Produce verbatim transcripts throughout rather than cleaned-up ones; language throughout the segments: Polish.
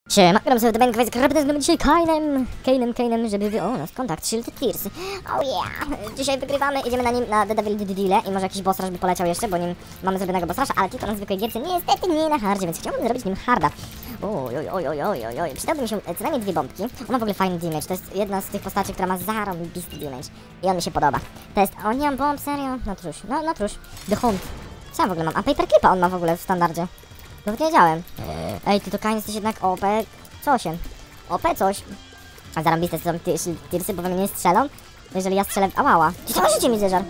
Siema, gram sobie w Domain Quest, gramy dzisiaj Kainem, Kainem, Kainem, żeby wy... O, nasz kontakt, Shield Tears. Oh yeah! Dzisiaj wygrywamy, idziemy na nim na The Devil Deal i może jakiś boss rush by poleciał jeszcze, bo nim mamy zrobionego boss rusha, ale tylko na zwykłej gierce, niestety nie na hardzie, więc chciałbym zrobić nim harda. Oj, oj, oj, oj, oj, oj, oj, przydałyby mi się co najmniej dwie bombki. On ma w ogóle fajny damage, to jest jedna z tych postaci, która ma zarąbisty damage. I on mi się podoba. To jest... O, nie mam bomb, serio? No trusz, no, no trusz. The Hunt. Co ja w ogóle mam? A Paperclipa on ma w ogóle w standardzie. Nawet nie wiedziałem. Ej, ty to Kain jesteś jednak O P... Co osiem? O P coś. A zarąbiste są tirsy, bo we mnie nie strzelą. Jeżeli ja strzelę... Ałała. Ty co życie mi zeżar?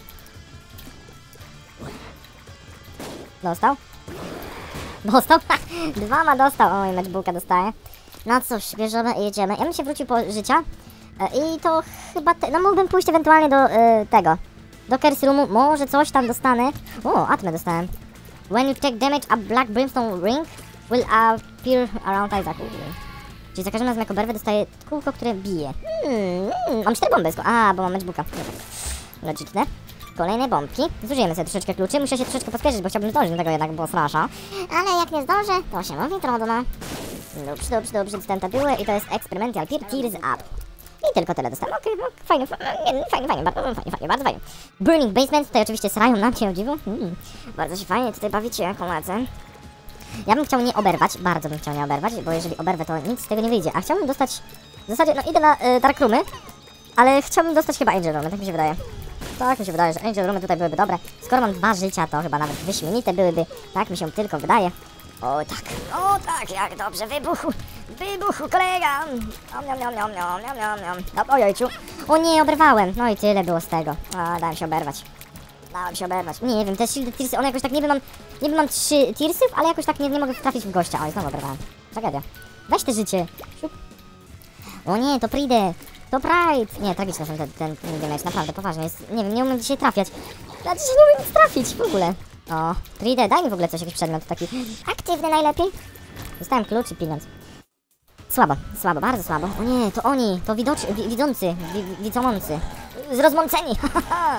Dostał? Dostał? Dwa ma dostał. Oj, matchbooka dostaje. No cóż, bierzemy i jedziemy. Ja bym się wrócił po życia. I to chyba... Te... No mógłbym pójść ewentualnie do y, tego. Do Curse Roomu. Może coś tam dostanę. O, atmę dostałem. When you take damage, a black brimstone ring will appear around Isaac. Czyli za każdym razem jako berwę dostaje kółko, które bije. Hmm, hmm, mam cztery bomby. A, bo mam matchbooka. Logiczne. Kolejne bombki. Zużyjemy sobie troszeczkę kluczy. Muszę się troszeczkę pospieszyć, bo chciałbym zdążyć do tego jednak boss rusha. Ale jak nie zdążę, to się mówi trudno. Dobrze, dobrze, dobrze. Dostępne były i to jest Experimental Peer Tears Up. I tylko tyle dostałem. Okej, okay, fajnie, fajnie, fajnie, fajnie, bardzo fajnie, fajnie, bardzo fajnie. Burning Basement, tutaj oczywiście srają nam cię o dziwu. Hmm, bardzo się fajnie tutaj bawicie, koledzy. Ja bym chciał nie oberwać, bardzo bym chciał nie oberwać, bo jeżeli oberwę, to nic z tego nie wyjdzie. A chciałbym dostać, w zasadzie, no idę na y, Dark Roomy, ale chciałbym dostać chyba Angel Roomy, tak mi się wydaje. Tak mi się wydaje, że Angel Roomy tutaj byłyby dobre. Skoro mam dwa życia, to chyba nawet wyśmienite byłyby. Tak mi się tylko wydaje. O tak, o tak, jak dobrze, wybuchł, wybuchł kolega. Niam, niam, niam, niam, niam, niam, niam. No, ojojciu. O nie, oberwałem. No i tyle było z tego. A, dałem się oberwać. Dałem się oberwać. Nie wiem, te shield tearsy, one jakoś tak, niby mam, niby mam trzy tearsów, ale jakoś tak nie, nie mogę trafić w gościa. Oj, znowu oberwałem. Tragedia. Weź te życie. Siup. O nie, to Pride. To Pride. Nie, tragiczne są ten, ten, ten damage, naprawdę, poważnie jest. Nie wiem, nie umiem dzisiaj trafiać. Ja dzisiaj nie umiem nic trafić w ogóle. O, Pride, daj mi w ogóle coś, jakiś przedmiot taki aktywny najlepiej. Dostałem klucz i pieniądz. Słabo, słabo, bardzo słabo. O nie, to oni, to widocz, wi widzący, wi widzący. Zrozmąceni, haha.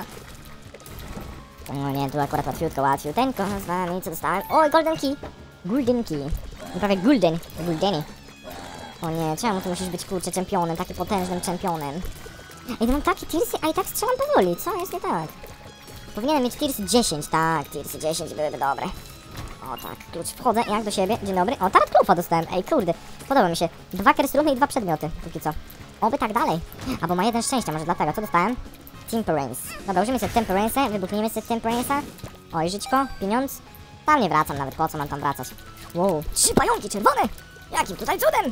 O nie, tu akurat łatwiutko, łatwiuteńko z wami, co dostałem? O, golden key. Golden key. Prawie golden, goldeny. O nie, czemu tu musisz być, kurczę, czempionem, takim potężnym czempionem? Ej, mam takie tirsy, a i tak strzelam powoli, co jest nie tak? Powinienem mieć tirsy dziesięć, tak, tirsy dziesięć byłyby dobre. O tak, klucz, wchodzę, jak do siebie, dzień dobry. O, Tarot Klufa dostałem, ej, kurde, podoba mi się. Dwa Curse Roomy i dwa przedmioty, póki co. Oby tak dalej. Albo ma jeden szczęścia, może dlatego, co dostałem? Temperance. Dobra, użyjmy sobie Temperance'a, wybuchnijmy sobie Temperance'a. Oj, żyćko, pieniądz. Tam nie wracam nawet, po co mam tam wracać? Wow, trzy pająki czerwone! Jakim tutaj cudem?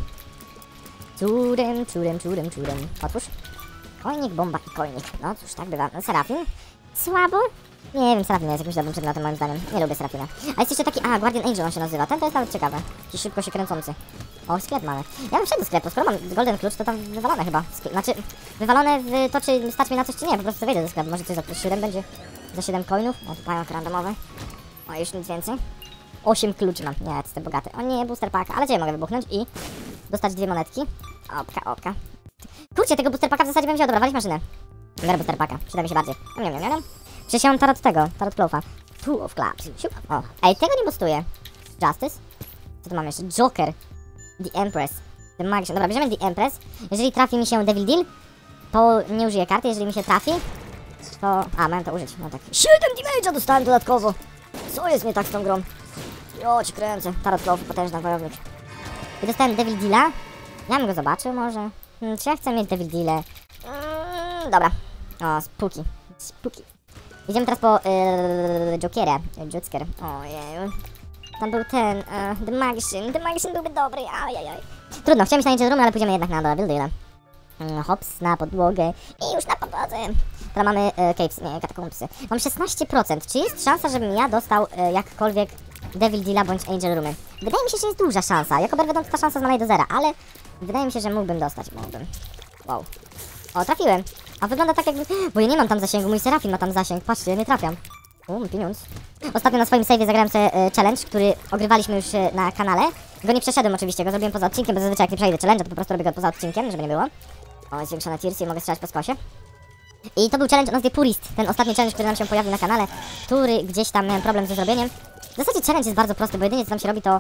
Cudem, cudem, cudem, cudem. Otwórz. Kojnik, bomba i kojnik. No cóż, tak bywa. No, Serafin? Słabo? Nie wiem, Serafin jest jakimś dobrym przedmiotem moim zdaniem. Nie lubię Serafina. A jest jeszcze taki, a, Guardian Angel on się nazywa. Ten to jest nawet ciekawy. Taki szybko się kręcący. O, sklep mamy. Ja bym wszedł do sklepu, skoro mam Golden Klucz, to tam wywalone chyba. Skle znaczy, wywalone w to, czy stać mi na coś, czy nie. Po prostu wejdę do sklepu. Może coś za siedem będzie. Za siedem coinów. O, tu pająk randomowy. O, już nic więcej. osiem kluczy mam. Nie, jestem bogaty. O nie, booster packa. Ale gdzie mogę wybuchnąć i dostać dwie monetki. Opka, opka. Kurczę, tego booster packa w zasadzie bym wziął. Dobra, walić maszynę. Biorę booster packa. Przyda mi się bardziej. Nie, nie, nie, nie. Przecież ja mam tarot tego, tarot Clofa. Two of Clubs. O, ej, tego nie boostuję. Justice. Co tu mam jeszcze? Joker. The Empress. The Magician. Dobra, bierzemy The Empress. Jeżeli trafi mi się Devil Deal, to nie użyję karty. Jeżeli mi się trafi, to... A, miałem to użyć. No tak. siedem damage'a dostałem dodatkowo. Co jest nie tak z tą grą? Jo, ci kręcę. Tarot Clof, potężny wojownik. I dostałem Devil Deala. Ja bym go zobaczył może. Hmm, czy ja chcę mieć Devil Deal'e? Mm, dobra. O, spooky. Spooky. Idziemy teraz po yy, Jokerę. Joker. Ojej. Tam był ten, uh, The Magician. The Magician byłby dobry, ajajaj. Trudno, chciałem iść na Angel Room, ale pójdziemy jednak na Devil Deala. Mm, hops, na podłogę. I już na podłodze. Teraz mamy uh, Caves, nie, katakombsy. Mam szesnaście procent. Czy jest szansa, żebym ja dostał uh, jakkolwiek Devil Deala bądź Angel Roomy? Wydaje mi się, że jest duża szansa. Jako berwę ta szansa zmaleje do zera, ale wydaje mi się, że mógłbym dostać. Mógłbym. Wow. O, trafiłem. A wygląda tak jakby... Bo ja nie mam tam zasięgu, mój Serafin ma tam zasięg. Patrzcie, ja nie trafiam. Um, pieniądz. Ostatnio na swoim save'ie zagrałem sobie e, challenge, który ogrywaliśmy już e, na kanale. Go nie przeszedłem oczywiście, go zrobiłem poza odcinkiem, bo zazwyczaj jak nie przejdę challenge, to po prostu robię go poza odcinkiem, żeby nie było. O, zwiększone tiersy i mogę strzelać po skosie. I to był challenge o nazwie Purist. Ten ostatni challenge, który nam się pojawił na kanale, który gdzieś tam miałem problem ze zrobieniem. W zasadzie challenge jest bardzo prosty, bo jedynie co tam się robi to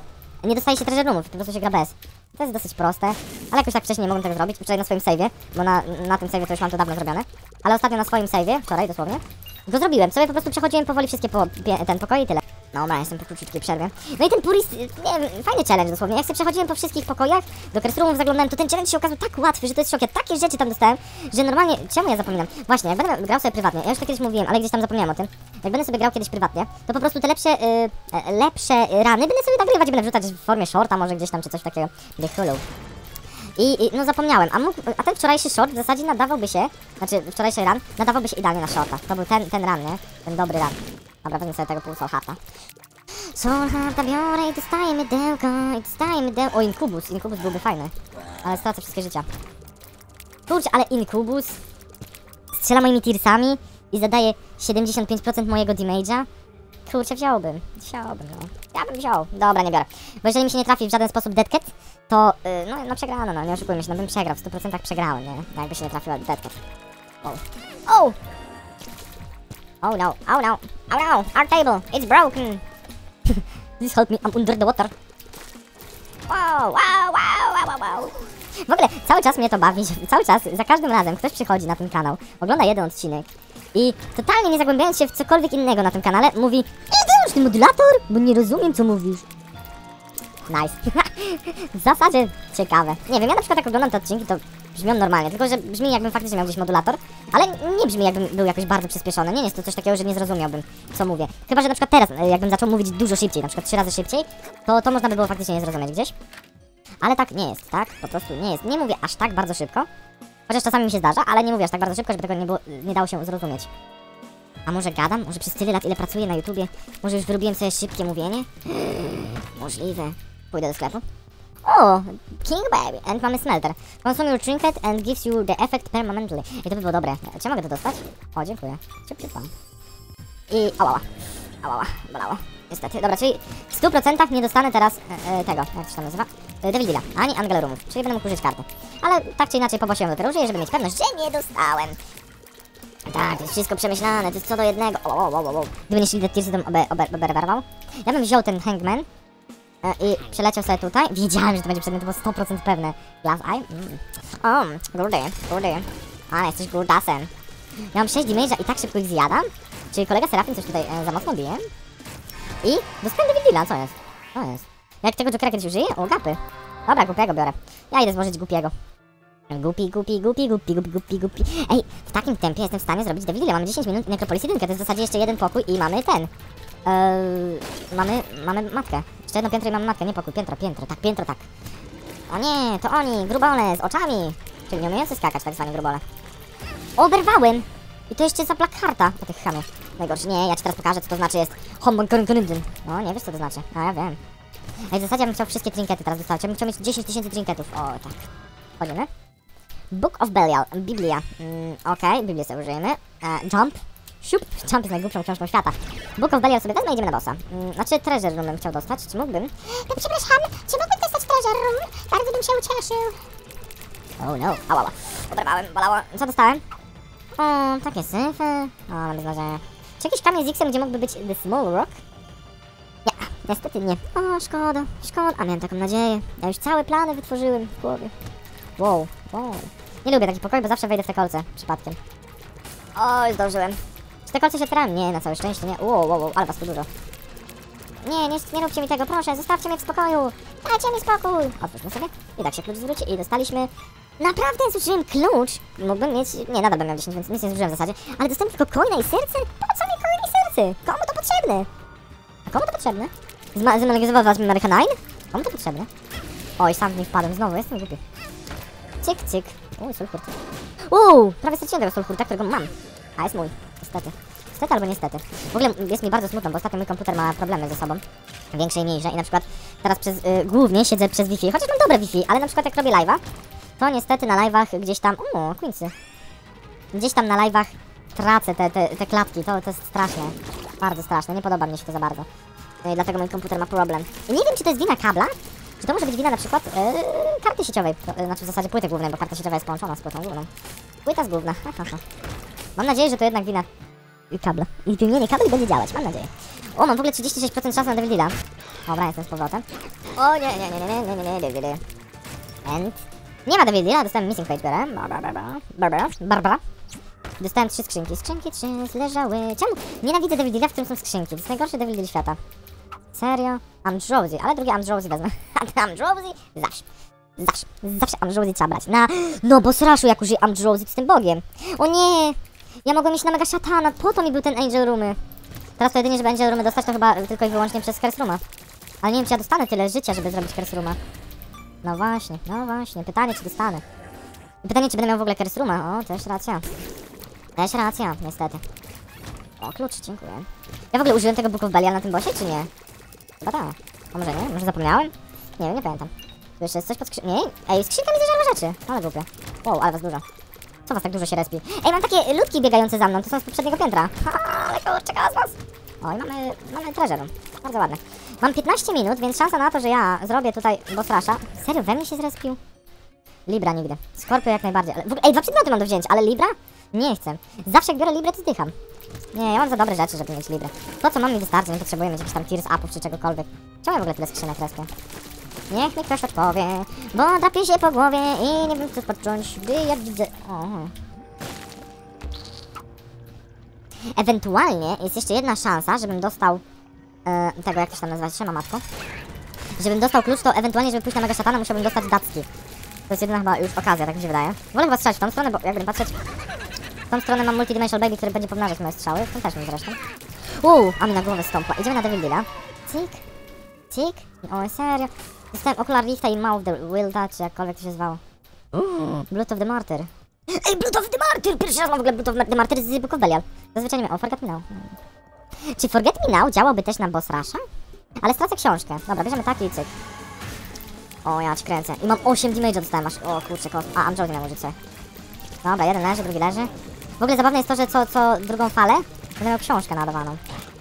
nie dostaje się treasure roomów, po prostu się gra bez. To jest dosyć proste, ale jakoś tak wcześniej nie mogłem tego zrobić, wczoraj na swoim save'ie, bo na, na tym save'ie to już mam to dawno zrobione. Ale ostatnio na swoim save'ie, wczoraj dosłownie, go zrobiłem, sobie po prostu przechodziłem powoli wszystkie po, pie, ten pokoje i tyle. No dobra, jestem po króciutkiej przerwie. No i ten purist, nie wiem, fajny challenge dosłownie. Jak sobie przechodziłem po wszystkich pokojach, do Crest zaglądałem, to ten challenge się okazał tak łatwy, że to jest szok. Ja takie rzeczy tam dostałem, że normalnie, czemu ja zapominam? Właśnie, jak będę grał sobie prywatnie, ja już to kiedyś mówiłem, ale gdzieś tam zapomniałem o tym. Jak będę sobie grał kiedyś prywatnie, to po prostu te lepsze, yy, lepsze rany będę sobie nagrywać i będę wrzucać w formie shorta może gdzieś tam, czy coś takiego. Hulu. I, I no zapomniałem, a, mógł, a ten wczorajszy short w zasadzie nadawałby się, znaczy wczorajszy run nadawałby się idealnie na shorta. To był ten, ten run, nie? Ten dobry run. Dobra, wezmę sobie tego pół soul hearta. Soul hearta biorę i dostaję mydełko, i dostaję mydełko. O, Incubus, Incubus byłby fajny. Ale stracę wszystkie życia. Kurczę, ale Incubus strzela moimi tearsami i zadaje siedemdziesiąt pięć procent mojego damage'a. Kurczę, wziąłbym, wziąłbym, no. Ja bym wziął. Dobra, nie biorę. Bo jeżeli mi się nie trafi w żaden sposób Dead Cat, to, yy, no, no przegrano, no, nie oszukujmy się, no bym przegrał, w stu procentach przegrałem, nie? Jakby się nie trafiła Dead Cat. Oh. Oh! Oh no, oh no, oh no, our table, it's broken. Please help me, I'm under the water. Wow, wow, wow, wow, wow. W ogóle cały czas mnie to bawi, że cały czas, za każdym razem ktoś przychodzi na ten kanał, ogląda jeden odcinek i totalnie nie zagłębiając się w cokolwiek innego na tym kanale, mówi: Ej, ty modulator? Bo nie rozumiem, co mówisz. Nice. W zasadzie ciekawe. Nie wiem, ja na przykład jak oglądam te odcinki, to brzmią normalnie, tylko że brzmi jakbym faktycznie miał gdzieś modulator, ale nie brzmi jakbym był jakoś bardzo przyspieszony. Nie jest to coś takiego, że nie zrozumiałbym, co mówię. Chyba że na przykład teraz, jakbym zaczął mówić dużo szybciej, na przykład trzy razy szybciej, to, to można by było faktycznie nie zrozumieć gdzieś. Ale tak nie jest, tak? Po prostu nie jest. Nie mówię aż tak bardzo szybko. Chociaż czasami mi się zdarza, ale nie mówię aż tak bardzo szybko, żeby tego nie, było, nie dało się zrozumieć. A może gadam? Może przez tyle lat, ile pracuję na YouTubie, może już wyrobiłem sobie szybkie mówienie? Możliwe. Pójdę do sklepu. O! King Baby! And mamy smelter. Consume your trinket and gives you the effect permanently. I to by było dobre. Czy mogę to dostać? O, dziękuję. Ciup, ciup, pan. I... Ałała. Ałała. Bolało. Niestety. Dobra, czyli w stu procentach nie dostanę teraz e, tego, jak się tam nazywa? E, Devil Deala, ani Angel Roomów. Czyli będę mógł użyć karty. Ale tak czy inaczej pobosiłem dopiero użyję, żeby mieć pewność, że nie dostałem. Tak, to jest wszystko przemyślane, to jest co do jednego. O, o, o, o, o. Gdyby nie szli do Tearsy, to bym obe, obe, oberwał. Ja bym wziął ten Hangman e, i przeleciał sobie tutaj. Wiedziałem, że to będzie przedmiot, to było sto procent pewne. Glass Eye? Mm. O, grudy, grudy. Ale jesteś grudasem. Ja mam sześć damage'a i tak szybko ich zjadam. Czyli kolega Serafin coś tutaj e, za mocno bije. I dostałem Devil Deala, co jest? Co jest? Jak tego Jokera kiedyś użyję? O, gapy. Dobra, głupiego biorę. Ja idę złożyć głupiego. Głupi, głupi, głupi, głupi, głupi, głupi, głupi. Ej, w takim tempie jestem w stanie zrobić Devil Deala. Mamy dziesięć minut, Necropolis jeden, to jest w zasadzie jeszcze jeden pokój i mamy ten. Eee, mamy, mamy matkę. Jeszcze jedno piętro i mamy matkę, nie pokój, piętro, piętro, tak, piętro, tak. O nie, to oni, grubole, z oczami. Czyli nie umiejący skakać, tak zwani grubole. Oberwałem! I to jeszcze za Blackhearta, po tych chamie. Najgorsze, nie, ja ci teraz pokażę, co to znaczy jest Hombon Korynkoryndzyn. No, nie wiesz, co to znaczy. A, ja wiem. Ej, w zasadzie ja bym chciał wszystkie trinkety teraz dostać. Ja bym chciał mieć dziesięć tysięcy trinketów. O, tak. Wchodzimy. Book of Belial, Biblia. Mm, Okej, okay, Biblię sobie użyjemy. E, jump. Siup. Jump jest najgłupszą książką świata. Book of Belial sobie wezmę i idziemy na bossa. Mm, znaczy, treasure room bym chciał dostać. Czy mógłbym? No, przepraszam, czy mógłbym dostać treasure room? Bardzo bym się ucieszył. Oh no, ała, ała. Oberwałem, bolało. Co dostałem? O, takie syfy. O, ale bez znaczenia. Czy jakiś kamień z X-em, gdzie mógłby być The Small Rock? Nie, niestety nie. O, szkoda, szkoda. A miałem taką nadzieję. Ja już całe plany wytworzyłem w głowie. Wow, wow. Nie lubię takich pokoi, bo zawsze wejdę w te kolce. Przypadkiem. Oj, zdążyłem. Czy te kolce się otwierałem? Nie, na całe szczęście nie. Wow, wow, wow, ale was tu dużo. Nie, nie, nie róbcie mi tego, proszę, zostawcie mnie w spokoju. Dajcie mi spokój. Otwórzmy sobie. I tak się klucz zwróci i dostaliśmy... Naprawdę zużyłem klucz. Mógłbym mieć... Nie, nadal bym miał dziesięć, więc nic nie zużyłem w zasadzie. Ale dostałem tylko coina i serce? Po co mi coin i serce? Komu to potrzebne? A komu to potrzebne? Zmalizował was American nine? Komu to potrzebne? Oj, sam w nie wpadłem znowu, jestem głupi. Cyk, cyk. Uj, sulfur. Uuu, prawie straciłem tego sulfurta, którego mam. A, jest mój. Niestety. Niestety albo niestety. W ogóle jest mi bardzo smutno, bo ostatnio mój komputer ma problemy ze sobą. Większe i mniejsze. I na przykład teraz przez... Y, głównie siedzę przez Wi-Fi. Chociaż mam dobre Wi-Fi, ale na przykład jak robię live'a, to niestety na live'ach gdzieś tam... O, Quincy. Gdzieś tam na live'ach tracę te, te, te klatki. To, to jest straszne. Bardzo straszne. Nie podoba mi się to za bardzo. No i dlatego mój komputer ma problem. I nie wiem, czy to jest wina kabla, czy to może być wina na przykład yy, karty sieciowej. To, yy, znaczy w zasadzie płyty głównej, bo karta sieciowa jest połączona z płytą główną. Płyta z główna. Ha, ha, ha. Mam nadzieję, że to jednak wina kabla. I wymienienie kabli będzie działać. Mam nadzieję. O, mam w ogóle trzydzieści sześć procent szans na Devil Deala. Dobra, jestem z powrotem. O nie, nie, nie, nie, nie, nie, nie, nie, nie. And... Nie ma Devil Deala, dostałem missing page bearę. Barbara, Barbara, Barbara. Dostałem trzy skrzynki. Skrzynki trzy leżały. Czemu? Nienawidzę Devil Deala, w którym są skrzynki. To jest najgorszy Devil Deal świata. Serio? Amdrozy, ale drugie Amdrozy wezmę. Amdrozy? Zawsze. Zawsze. Zawsze Amdrozy trzeba brać. Na... No bo sraszu, jak użyję Amdrozy, to z tym bogiem. O nie! Ja mogłem iść na mega szatana. Po to mi był ten Angel Roomy. Teraz to jedynie, żeby Angel Roomy dostać, to chyba tylko i wyłącznie przez Curse Rooma. Ale nie wiem, czy ja dostanę tyle życia, żeby zrobić Curse Rooma. No właśnie, no właśnie. Pytanie, czy dostanę. Pytanie, czy będę miał w ogóle Curse Rooma. O, też racja. Też racja, niestety. O, klucz, dziękuję. Ja w ogóle użyłem tego Book of Belial na tym bossie, czy nie? Chyba tak. A może nie? Może zapomniałem? Nie wiem, nie pamiętam. Tu jeszcze jest coś pod skrzynką. Nie? Ej, skrzynka mi zażarła rzeczy. Ale głupie. Wow, ale was dużo. Co was tak dużo się respi? Ej, mam takie ludki biegające za mną. To są z poprzedniego piętra. Ha, ale kurczę, was. Oj, mamy, mamy treasure. Bardzo ładne. Mam piętnaście minut, więc szansa na to, że ja zrobię tutaj boss rusha. Serio, we mnie się zrespił? Libra nigdy. Skorpio jak najbardziej. Ale w ogóle, ej, dwa przedmioty mam do wzięcia, ale Libra? Nie chcę. Zawsze jak biorę Librę, to zdycham. Nie, ja mam za dobre rzeczy, żeby mieć Librę. To, co mam, mi wystarczy. Nie potrzebuję mieć jakichś tam tears upów czy czegokolwiek. Czemu ja w ogóle tyle skrzynek respię? Niech mi ktoś odpowie, bo drapię się po głowie i nie wiem co podcząć, gdy ja widzę... O. Ewentualnie jest jeszcze jedna szansa, żebym dostał... E, tego, jak to się tam nazywa, trzyma matko. Żebym dostał klucz, to ewentualnie, żeby pójść na mega szatana, musiałbym dostać dacki. To jest jedyna chyba już okazja, tak mi się wydaje. Wolę chyba strzelać w tą stronę, bo jakbym patrzeć... W tą stronę mam multidimensional baby, który będzie pomnażać moje strzały. W tym też mi zresztą. Uuu, a mi na głowę stąpła. Idziemy na Devil Deala. Cyk. Cyk. O, serio. Dostałem okular lifta i mouth the wilda, czy jakkolwiek to się zwało. Uuu, Blood of the Martyr. Ej, Blood of the Martyr! Pierwszy raz mam w ogóle Blood of the Martyr z Book of Belial. Zazwyczaj nie wiem. O, Forget Me Now. Czy Forget Me Now działałby też na boss rusha? Ale stracę książkę. Dobra, bierzemy taki i cyk. O, ja ci kręcę. I mam osiem damage'a dostałem aż. O, kurczę, kos. A, Amjody miał użyć sobie. Dobra, jeden leży, drugi leży. W ogóle zabawne jest to, że co, co drugą falę będę miał książkę naładowaną.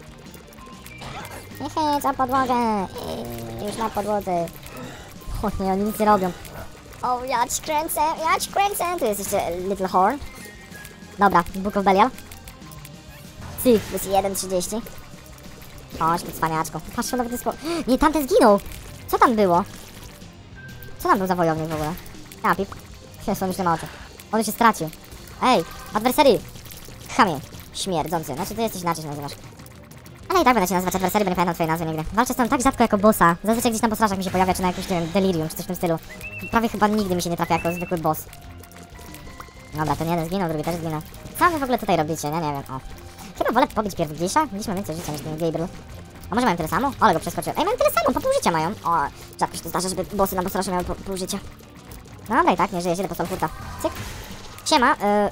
Nie chyć, a podłogę. I już na podłodze. O nie, oni nic nie robią. O, ja ci kręcę, ja ci kręcę. Tu jest jeszcze Little Horn. Dobra, Book of Belial. Cyk, plus jeden trzydzieści. Chodź, tu cwaniaczko. Patrz, nawet jest... Nie, tamten zginął. Co tam było? Co tam był za wojownik w ogóle? Ja, pip. Jezu, on już nie ma oczu. On już się stracił. Ej, adversary! Chamie, śmierdzący. Znaczy, ty jesteś inaczej się nazywasz. Ale i tak będę cię nazywać adversary, bo nie pamiętam twojej nazwy nigdy. Walczę z tą tak rzadko jako bossa. Zazwyczaj gdzieś na bossrażach mi się pojawia, czy na jakimś, nie wiem, delirium, czy coś w tym stylu. Prawie chyba nigdy mi się nie trafia jako zwykły boss. Dobra, ten jeden zginął, drugi też zginął. Co wy w ogóle tutaj robicie? Ja nie wiem, o. Chyba wolę pobić pierw Glisha. Glish ma więcej życia niż ten Gabriel. A może mają tyle samo? Ale go przeskoczyłem. Ej, mają tyle samo, po pół życia mają. O, rzadko się to zdarza, żeby bossy na bossraszu miały po pół życia. Dobra, i tak, nie żyje, idę po Solfurta. Cyk. Siema,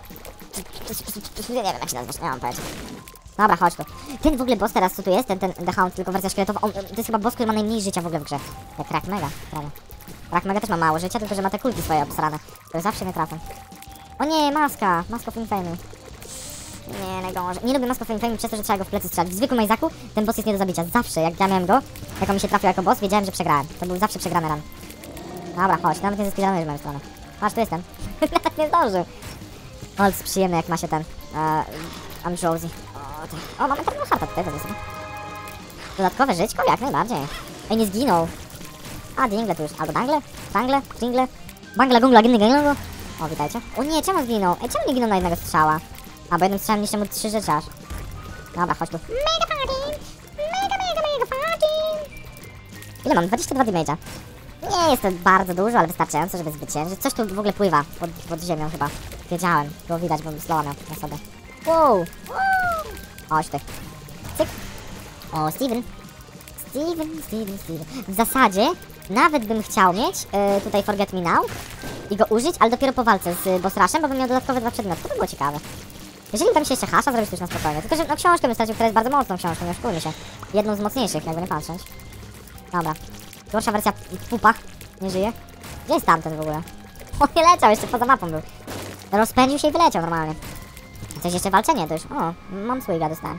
yy... nie wiem jak się nazywasz, nie mam pojęcia. Dobra, chodź tu. Ten w ogóle boss teraz, co tu jest, ten, ten The Hound, tylko wersja szkieletowa, on, to jest chyba boss, który ma najmniej życia w ogóle w grze. Jak Rak Mega, prawda. Rak Mega też ma mało życia, tylko że ma te kulki swoje obsrane, które zawsze nie trafią. O nie, maska, Mask of Infamy. Nie, najgorzej. Nie lubię Mask of Infamy przez to, że trzeba go w plecy strzelać. W zwykłym Majzaku ten boss jest nie do zabicia. Zawsze, jak ja miałem go, jak on mi się trafił jako boss, wiedziałem, że przegrałem. To był zawsze przegrany run. Dobra, chodź, nawet nie zespilamy w moją stronę. Patrz, tu jestem. Nawet nie zdążył. O, jest przyjemne, jak ma się ten... Uh, Amjody. O, tak. O, mamy taką harta tutaj, to sobie. Dodatkowe żyćko? Jak najbardziej. Ej, nie zginął. A, dingle tu już. Albo dangle? Dangle? Dingle? Bangla, gungla, ginny, gingla. O, witajcie. O nie, czemu zginął? Ej, czemu nie ginął na jednego strzała? A, bo jednym strzałem niszczę mu trzy rzeczy aż. Dobra, chodź tu. Mega party! Mega, mega, mega party! Ile mam? dwadzieścia dwa damage'a. Nie jest to bardzo dużo, ale wystarczająco, żeby zwyciężyć. Coś tu w ogóle pływa pod, pod ziemią chyba. Wiedziałem. Było widać, bo slowa miał na sobie. Wow! Wow. Chodź ty. Cyk. O, Steven. Steven, Steven, Steven. W zasadzie nawet bym chciał mieć yy, tutaj Forget Me Now i go użyć, ale dopiero po walce z boss rushem, bo bym miał dodatkowe dwa przedmioty. To by było ciekawe. Jeżeli uda mi się jeszcze hasza zrobić, to już na spokojnie. Tylko, że no, książkę bym stracił, która jest bardzo mocną książką, nie oszukujmy się. Jedną z mocniejszych, jakby nie patrzeć. Dobra. Gorsza wersja pupa. Nie żyje. Gdzie jest tamten w ogóle? O, nie leciał, jeszcze poza mapą był. Rozpędził się i wyleciał normalnie. Coś jeszcze walczenie, to już... O, mam swiga, dostałem.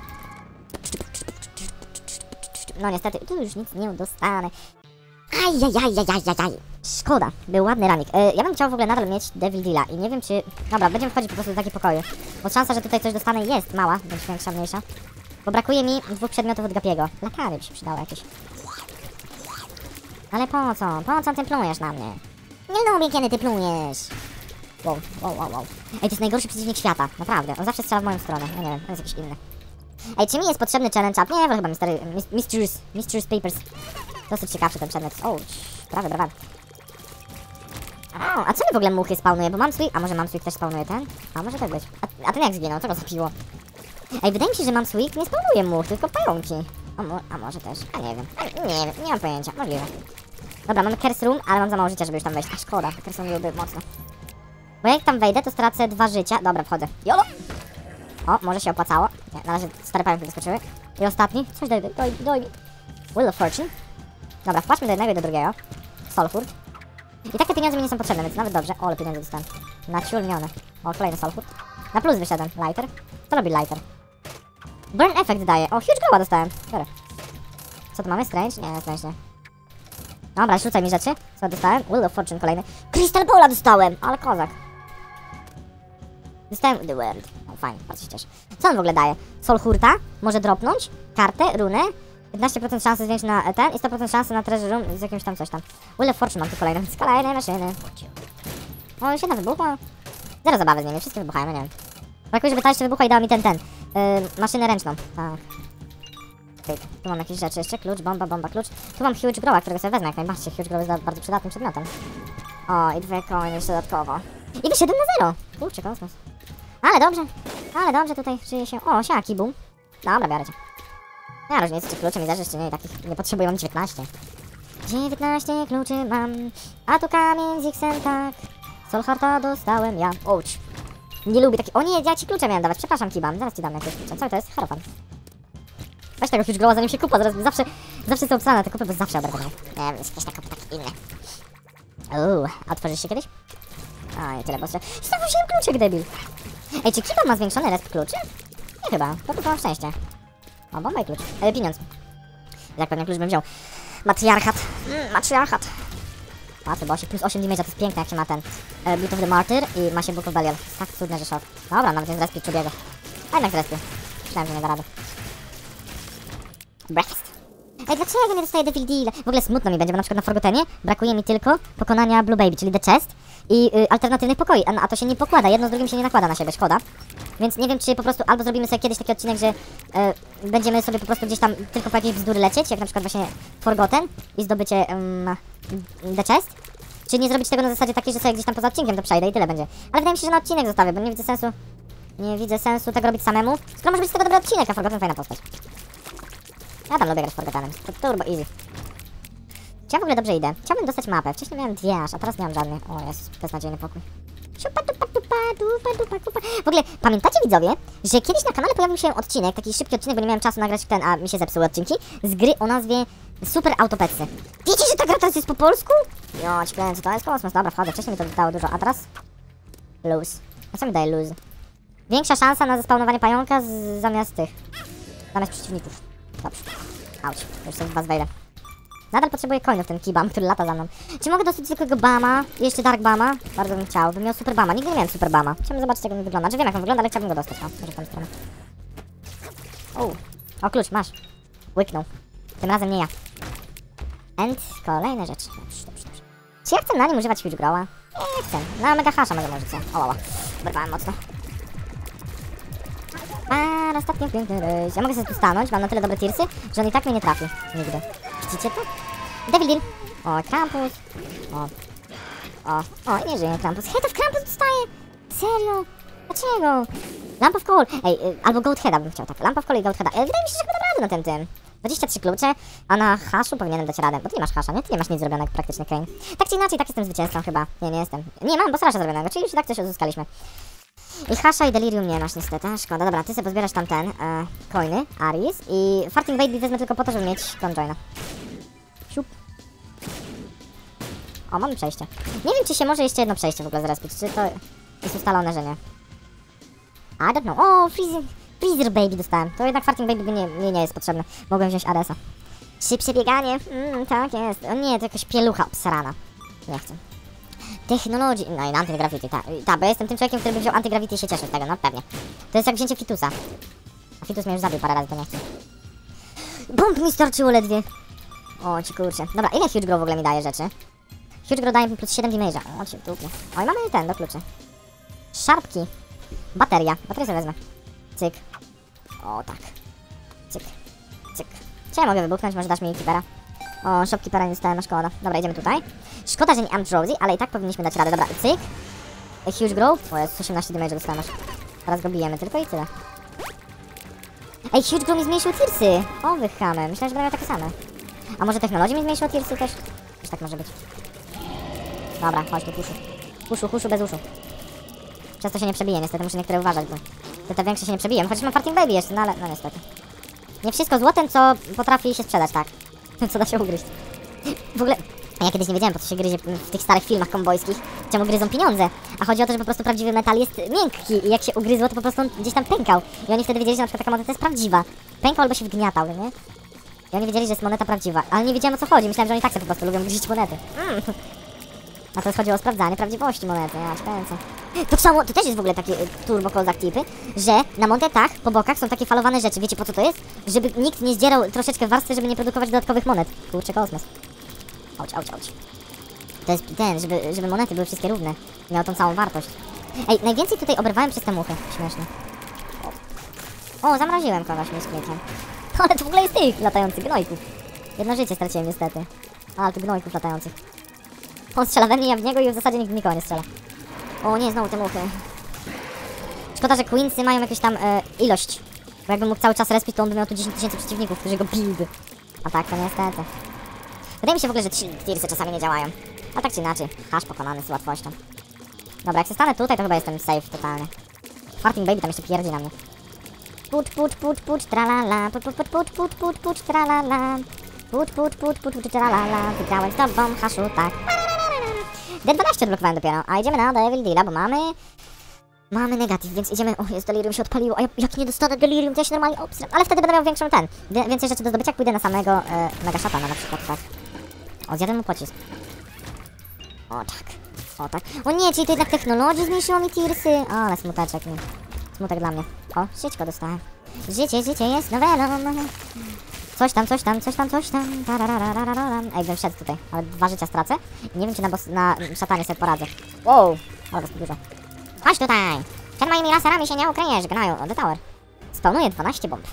No niestety, tu już nic nie dostanę. Ajajajajajajaj. Szkoda, był ładny ranik. Yy, ja bym chciał w ogóle nadal mieć Devil Deala i nie wiem czy... Dobra, będziemy wchodzić po prostu do takiego pokoju. Bo szansa, że tutaj coś dostanę jest mała, bądź większa, mniejsza. Bo brakuje mi dwóch przedmiotów od Gapiego. Lakary by się przydało jakieś. Ale po co? Po co ty plujesz na mnie? Nie lubię, kiedy ty plujesz. Wow, wow, wow, wow. Ej, to jest najgorszy przeciwnik świata, naprawdę. On zawsze strzela w moją stronę. Ja nie wiem, on jest jakiś inny. Ej, czy mi jest potrzebny challenge up? Nie, bo chyba Mystery... Mysteries... Mysteries Papers. Dosyć ciekawszy ten przedmiot. O, prawie, brawa. O, a co mi w ogóle muchy spawnuje? Bo mam swój... A może mam swój też spawnuje ten? A może tak być. A, a ten jak zginął? Co go zapiło? Ej, wydaje mi się, że mam swój nie spawnuje much, tylko pająki. A, mo a może też? A nie wiem. A, nie wiem, nie mam pojęcia. Możliwe. Dobra, mamy Curse Room, ale mam za mało życia, żeby już tam wejść. A szkoda, Curse Room byłby mocno. Bo jak tam wejdę, to stracę dwa życia. Dobra, wchodzę. Jolo! O, może się opłacało. Nie, na razie cztery pająki wyskoczyły. I ostatni. Coś daj, daj, daj mi. Wheel of Fortune. Dobra, wpłaćmy do jednego i do drugiego. Sulfur. I tak te pieniądze mi nie są potrzebne, więc nawet dobrze. O, ale pieniądze dostałem. Naciulnione. O, kolejny sulfur. Na plus wyszedłem. Lighter. Co robi lighter? Burn effect daje. O, huge glowa dostałem. Biorę. Co tu mamy? Strange? Nie, strange nie. Dobra, rzucaj mi rzeczy. Co dostałem? Wheel of Fortune kolejny. Crystal Balla dostałem! Ale kozak. Dostałem The World. O, fajnie, bardzo się cieszę. Co on w ogóle daje? Soul Hurta może dropnąć, kartę, runę, piętnaście procent szansy zwiększyć na ten i sto procent szansy na Treasure Room z jakimś tam coś tam. Wheel of Fortune mam tu kolejne. Z kolejnej maszyny. O, już jedna wybuchła. Zero zabawy z nimi, wszystkie wybuchają, nie wiem. Brakuje, żeby ta jeszcze wybuchła i dała mi ten, ten. Yy, maszynę ręczną. Tak. Tyk. Tu mam jakieś rzeczy jeszcze. Klucz, bomba, bomba, klucz. Tu mam Huge Growa, którego sobie wezmę jak najbardziej. Huge Grow jest bardzo przydatnym przedmiotem. O, i dwie coiny jeszcze dodatkowo. I wyszedłem na zero. Kurczę, kosmos. Ale dobrze, ale dobrze tutaj czuję się. O, siaki, boom. Dobra, biorę cię. Ja różnicy, czy klucze mi zależy, czy nie, takich nie potrzebuję, mam dziewiętnaście. dziewiętnaście kluczy mam, a tu kamień z X-em, tak. Soul Hearta dostałem ja. Ouch. Nie lubię takich. O nie, ja ci klucze miałem dawać, przepraszam, Kibam, zaraz ci dam jakieś klucze. Co to jest? Hierofan. Weź tego Huge Glowa, zanim się kupa, zaraz zawsze, zawsze są obsane te kupy, bo zawsze oberwane. Nie wiem, jest jakieś takie takie inne. Uuu, otworzysz się kiedyś? A, nie tyle, bo znowu wziąłem kluczyk, debil. Ej, czy Kiba ma zwiększony resp kluczy? Nie chyba, po prostu mam szczęście. O, bomba i klucz. E, pieniądz. Jak pewnie klucz bym wziął. Matriarchat. Mm, matriarchat. Łatwy bossik, plus osiem damage'a, to jest piękne jak się ma ten e, Blood of the Martyr i ma się Book of Belial. Tak cudne, że szok. Dobra, nawet jest respił przebiegu. A jednak respił. Myślałem, że nie da rady. Breakfast. Ej, dlaczego nie dostaję Devil Deal? W ogóle smutno mi będzie, bo na przykład na Forgottenie brakuje mi tylko pokonania Blue Baby, czyli The Chest i y, alternatywnych pokoi, a, a to się nie pokłada, jedno z drugim się nie nakłada na siebie, szkoda. Więc nie wiem, czy po prostu albo zrobimy sobie kiedyś taki odcinek, że y, będziemy sobie po prostu gdzieś tam tylko po jakieś bzdury lecieć, jak na przykład właśnie Forgotten i zdobycie um, The Chest, czy nie zrobić tego na zasadzie takiej, że sobie gdzieś tam poza odcinkiem to przejdę i tyle będzie. Ale wydaje mi się, że na odcinek zostawię, bo nie widzę sensu, nie widzę sensu tego robić samemu, skoro może być z tego dobry odcinek, a Forgotten fajna postać. Ja tam lubię grać Forgottenem, to turbo easy. Czy ja w ogóle dobrze idę? Chciałbym dostać mapę. Wcześniej miałem dwie aż, a teraz nie mam żadnej. O Jezus, beznadziejny pokój. Szupa, dupa, dupa, dupa, dupa, dupa. W ogóle, pamiętacie widzowie, że kiedyś na kanale pojawił się odcinek, taki szybki odcinek, bo nie miałem czasu nagrać w ten, a mi się zepsuły odcinki, z gry o nazwie Super Autopetsy. Wiecie, że ta gra teraz jest po polsku? Jo, ci powiem, co to jest kosmos. Dobra, wchodzę. Wcześniej mi to dało dużo, a teraz? Lose. A co mi daje lose? Większa szansa na zespawnowanie pająka z, zamiast tych. Zamiast przeciwników. Dobrze. Auć, już sobie was wejdę. Nadal potrzebuję coinów ten Kibam, który lata za mną. Czy mogę dostać zwykłego Bama? Jeszcze Dark Bama? Bardzo bym chciał. Bym miał Super Bama. Nigdy nie miałem Super Bama. Chciałbym zobaczyć, jak on wygląda. Znaczy wiem, jak on wygląda, ale chciałbym go dostać. O, może w tą stronę. O, o, klucz, masz. Łyknął. Tym razem nie ja. And kolejne rzeczy. Dobrze, dobrze, dobrze. Czy ja chcę na nim używać Huge Growa? Nie chcę. Na Mega Hasha może użyć. O, łała. Wyrwałem mocno. A, ostatni piękny rejs. Ja mogę sobie tu stanąć, mam na tyle dobre tirsy, że on i tak mnie nie trafi. Nigdy. Widzicie to? Devil Deal. O, Krampus. O. O. O, i nie żyje Krampus. Hej, to w Krampus dostaje! Serio? Dlaczego? Lamp of Coal. Ej, y, albo Goat Heada bym chciał, tak. Lamp of Coal i Goat Heada. E, wydaje mi się, że chyba dam radę na tym tym. dwadzieścia trzy klucze, a na haszu powinienem dać radę. Bo ty nie masz hasza, nie? Ty nie masz nic zrobionego praktyczny Kane. Tak czy inaczej, tak jestem zwycięzcą chyba. Nie, nie jestem. Nie mam, bo strasza zrobionego, czyli już tak coś uzyskaliśmy. I hasza i delirium nie masz niestety, szkoda. Dobra, ty sobie pozbierasz tam ten, e, coiny, Aris i Farting Baby wezmę tylko po to, żeby mieć Conjoina. Siup. O, mamy przejście. Nie wiem, czy się może jeszcze jedno przejście w ogóle zrespić, czy to jest ustalone, że nie. I don't know. O, Freezer, Freezer Baby dostałem. To jednak Farting Baby nie, nie, nie jest potrzebne. Mogłem wziąć Aresa. Szybsze bieganie, mm, tak jest. O nie, to jakaś pielucha obsrana. Nie chcę. Technologii, no i Anti-Gravity, tak, ta, bo ja jestem tym człowiekiem, który by wziął Anti-Gravity i się cieszy z tego, no pewnie. To jest jak wzięcie Fitusa. A Fitus mnie już zabił parę razy, to nie chcę. Bomb mi starczyło ledwie. O, ci kurczę. Dobra, ile Huge Grow w ogóle mi daje rzeczy? Huge Grow daje mi plus siedem damage'a. O, ci dupie. Oj, mamy ten do kluczy. Szarpki. Bateria. Baterię sobie wezmę. Cyk. O, tak. Cyk. Cyk. Czy ja mogę wybuchnąć? Może dasz mi Keepera? O, Shopkeepera nie dostałem, no szkoda. Dobra, idziemy tutaj. Szkoda, że nie mam Drowsy, ale i tak powinniśmy dać radę. Dobra, cyk. Huge Grow. O, jest osiemnaście damage'a dostałem aż. Teraz go bijemy tylko i tyle. Ej, Huge Grow mi zmniejszył tirsy. O, wychamy. Myślałem, że będą miał takie same. A może technologii mi zmniejszyło tirsy też? Też tak może być. Dobra, chodź tu, puszu. Puszu, puszu, bez uszu. Przez to się nie przebije, niestety muszę niektóre uważać, bo te, te większe się nie przebiją. Chociaż mam Farting Baby jeszcze, no ale no niestety. Nie wszystko złotem, co potrafi się sprzedać, tak. Co da się ugryźć. W ogóle, ja kiedyś nie wiedziałem, po co się gryzie w tych starych filmach kombojskich, czemu gryzą pieniądze. A chodzi o to, że po prostu prawdziwy metal jest miękki i jak się ugryzło, to po prostu on gdzieś tam pękał. I oni wtedy wiedzieli, że na przykład taka moneta jest prawdziwa. Pękał albo się wgniatał, nie? I oni wiedzieli, że jest moneta prawdziwa, ale nie wiedziałem, o co chodzi. Myślałem, że oni tak sobie po prostu lubią gryźć monety. Mm. A to chodziło o sprawdzanie prawdziwości monety, ja ci powiem co. To samo, to też jest w ogóle takie turbo kozak tipy, że na monetach po bokach są takie falowane rzeczy. Wiecie po co to jest? Żeby nikt nie zdzierał troszeczkę warstwy, żeby nie produkować dodatkowych monet. Kurczę, kosmos. Auć, auć, auć. To jest ten, żeby, żeby monety były wszystkie równe. Miały tą całą wartość. Ej, najwięcej tutaj oberwałem przez te muchy. Śmieszne. O, zamroziłem kogoś misklikiem. Ale to w ogóle jest tych latających gnojków. Jedno życie straciłem niestety. Ale tu gnojków latających. On strzela we mnie, ja w niego i w zasadzie nikt w nikogo nie strzela. O nie, znowu te muchy. Szkoda, że Queensy mają jakąś tam e, ilość. Bo jakbym mógł cały czas respić, to on by miał tu dziesięć tysięcy przeciwników, którzy go biliby. A tak, to niestety. Wydaje mi się w ogóle, że tirsy czasami nie działają. A tak czy inaczej, hash pokonany z łatwością. Dobra, jak się stanę tutaj, to chyba jestem safe totalnie. Farting Baby tam jeszcze pierdzi na mnie. Put, put, put, put, tralala, put, put, put, put, put, put, put, tralala. Put, put, put, put, put, tralala. Wygrałem z tobą, haszu, tak. D dwanaście odblokowałem dopiero, a idziemy na Devil Deala, bo mamy... Mamy negatyw, więc idziemy... O, jest delirium się odpaliło, a ja, jak nie dostanę delirium, to ja się normalnie obsram. Ale wtedy będę miał większą ten, wie, więcej rzeczy do zdobycia, jak pójdę na samego e, Mega Szatana na przykład, tak. O, zjadłem mu pocisk. O, tak. O, tak. O nie, czyli to jednak technologii zmniejszyło mi tirsy. O, ale smuteczek mi. Smutek dla mnie. O, żyćko dostałem. Życie, życie jest nowelą. Coś tam, coś tam, coś tam, coś tam. Ej, bym wszedł tutaj, ale dwa życia stracę. I nie wiem, czy na, boss, na szatanie sobie poradzę. Wow, ale to jest dużo. Chodź tutaj. Przed moimi laserami się nie ukryjesz, gnają. O, The Tower. Spełnuje dwanaście bomb.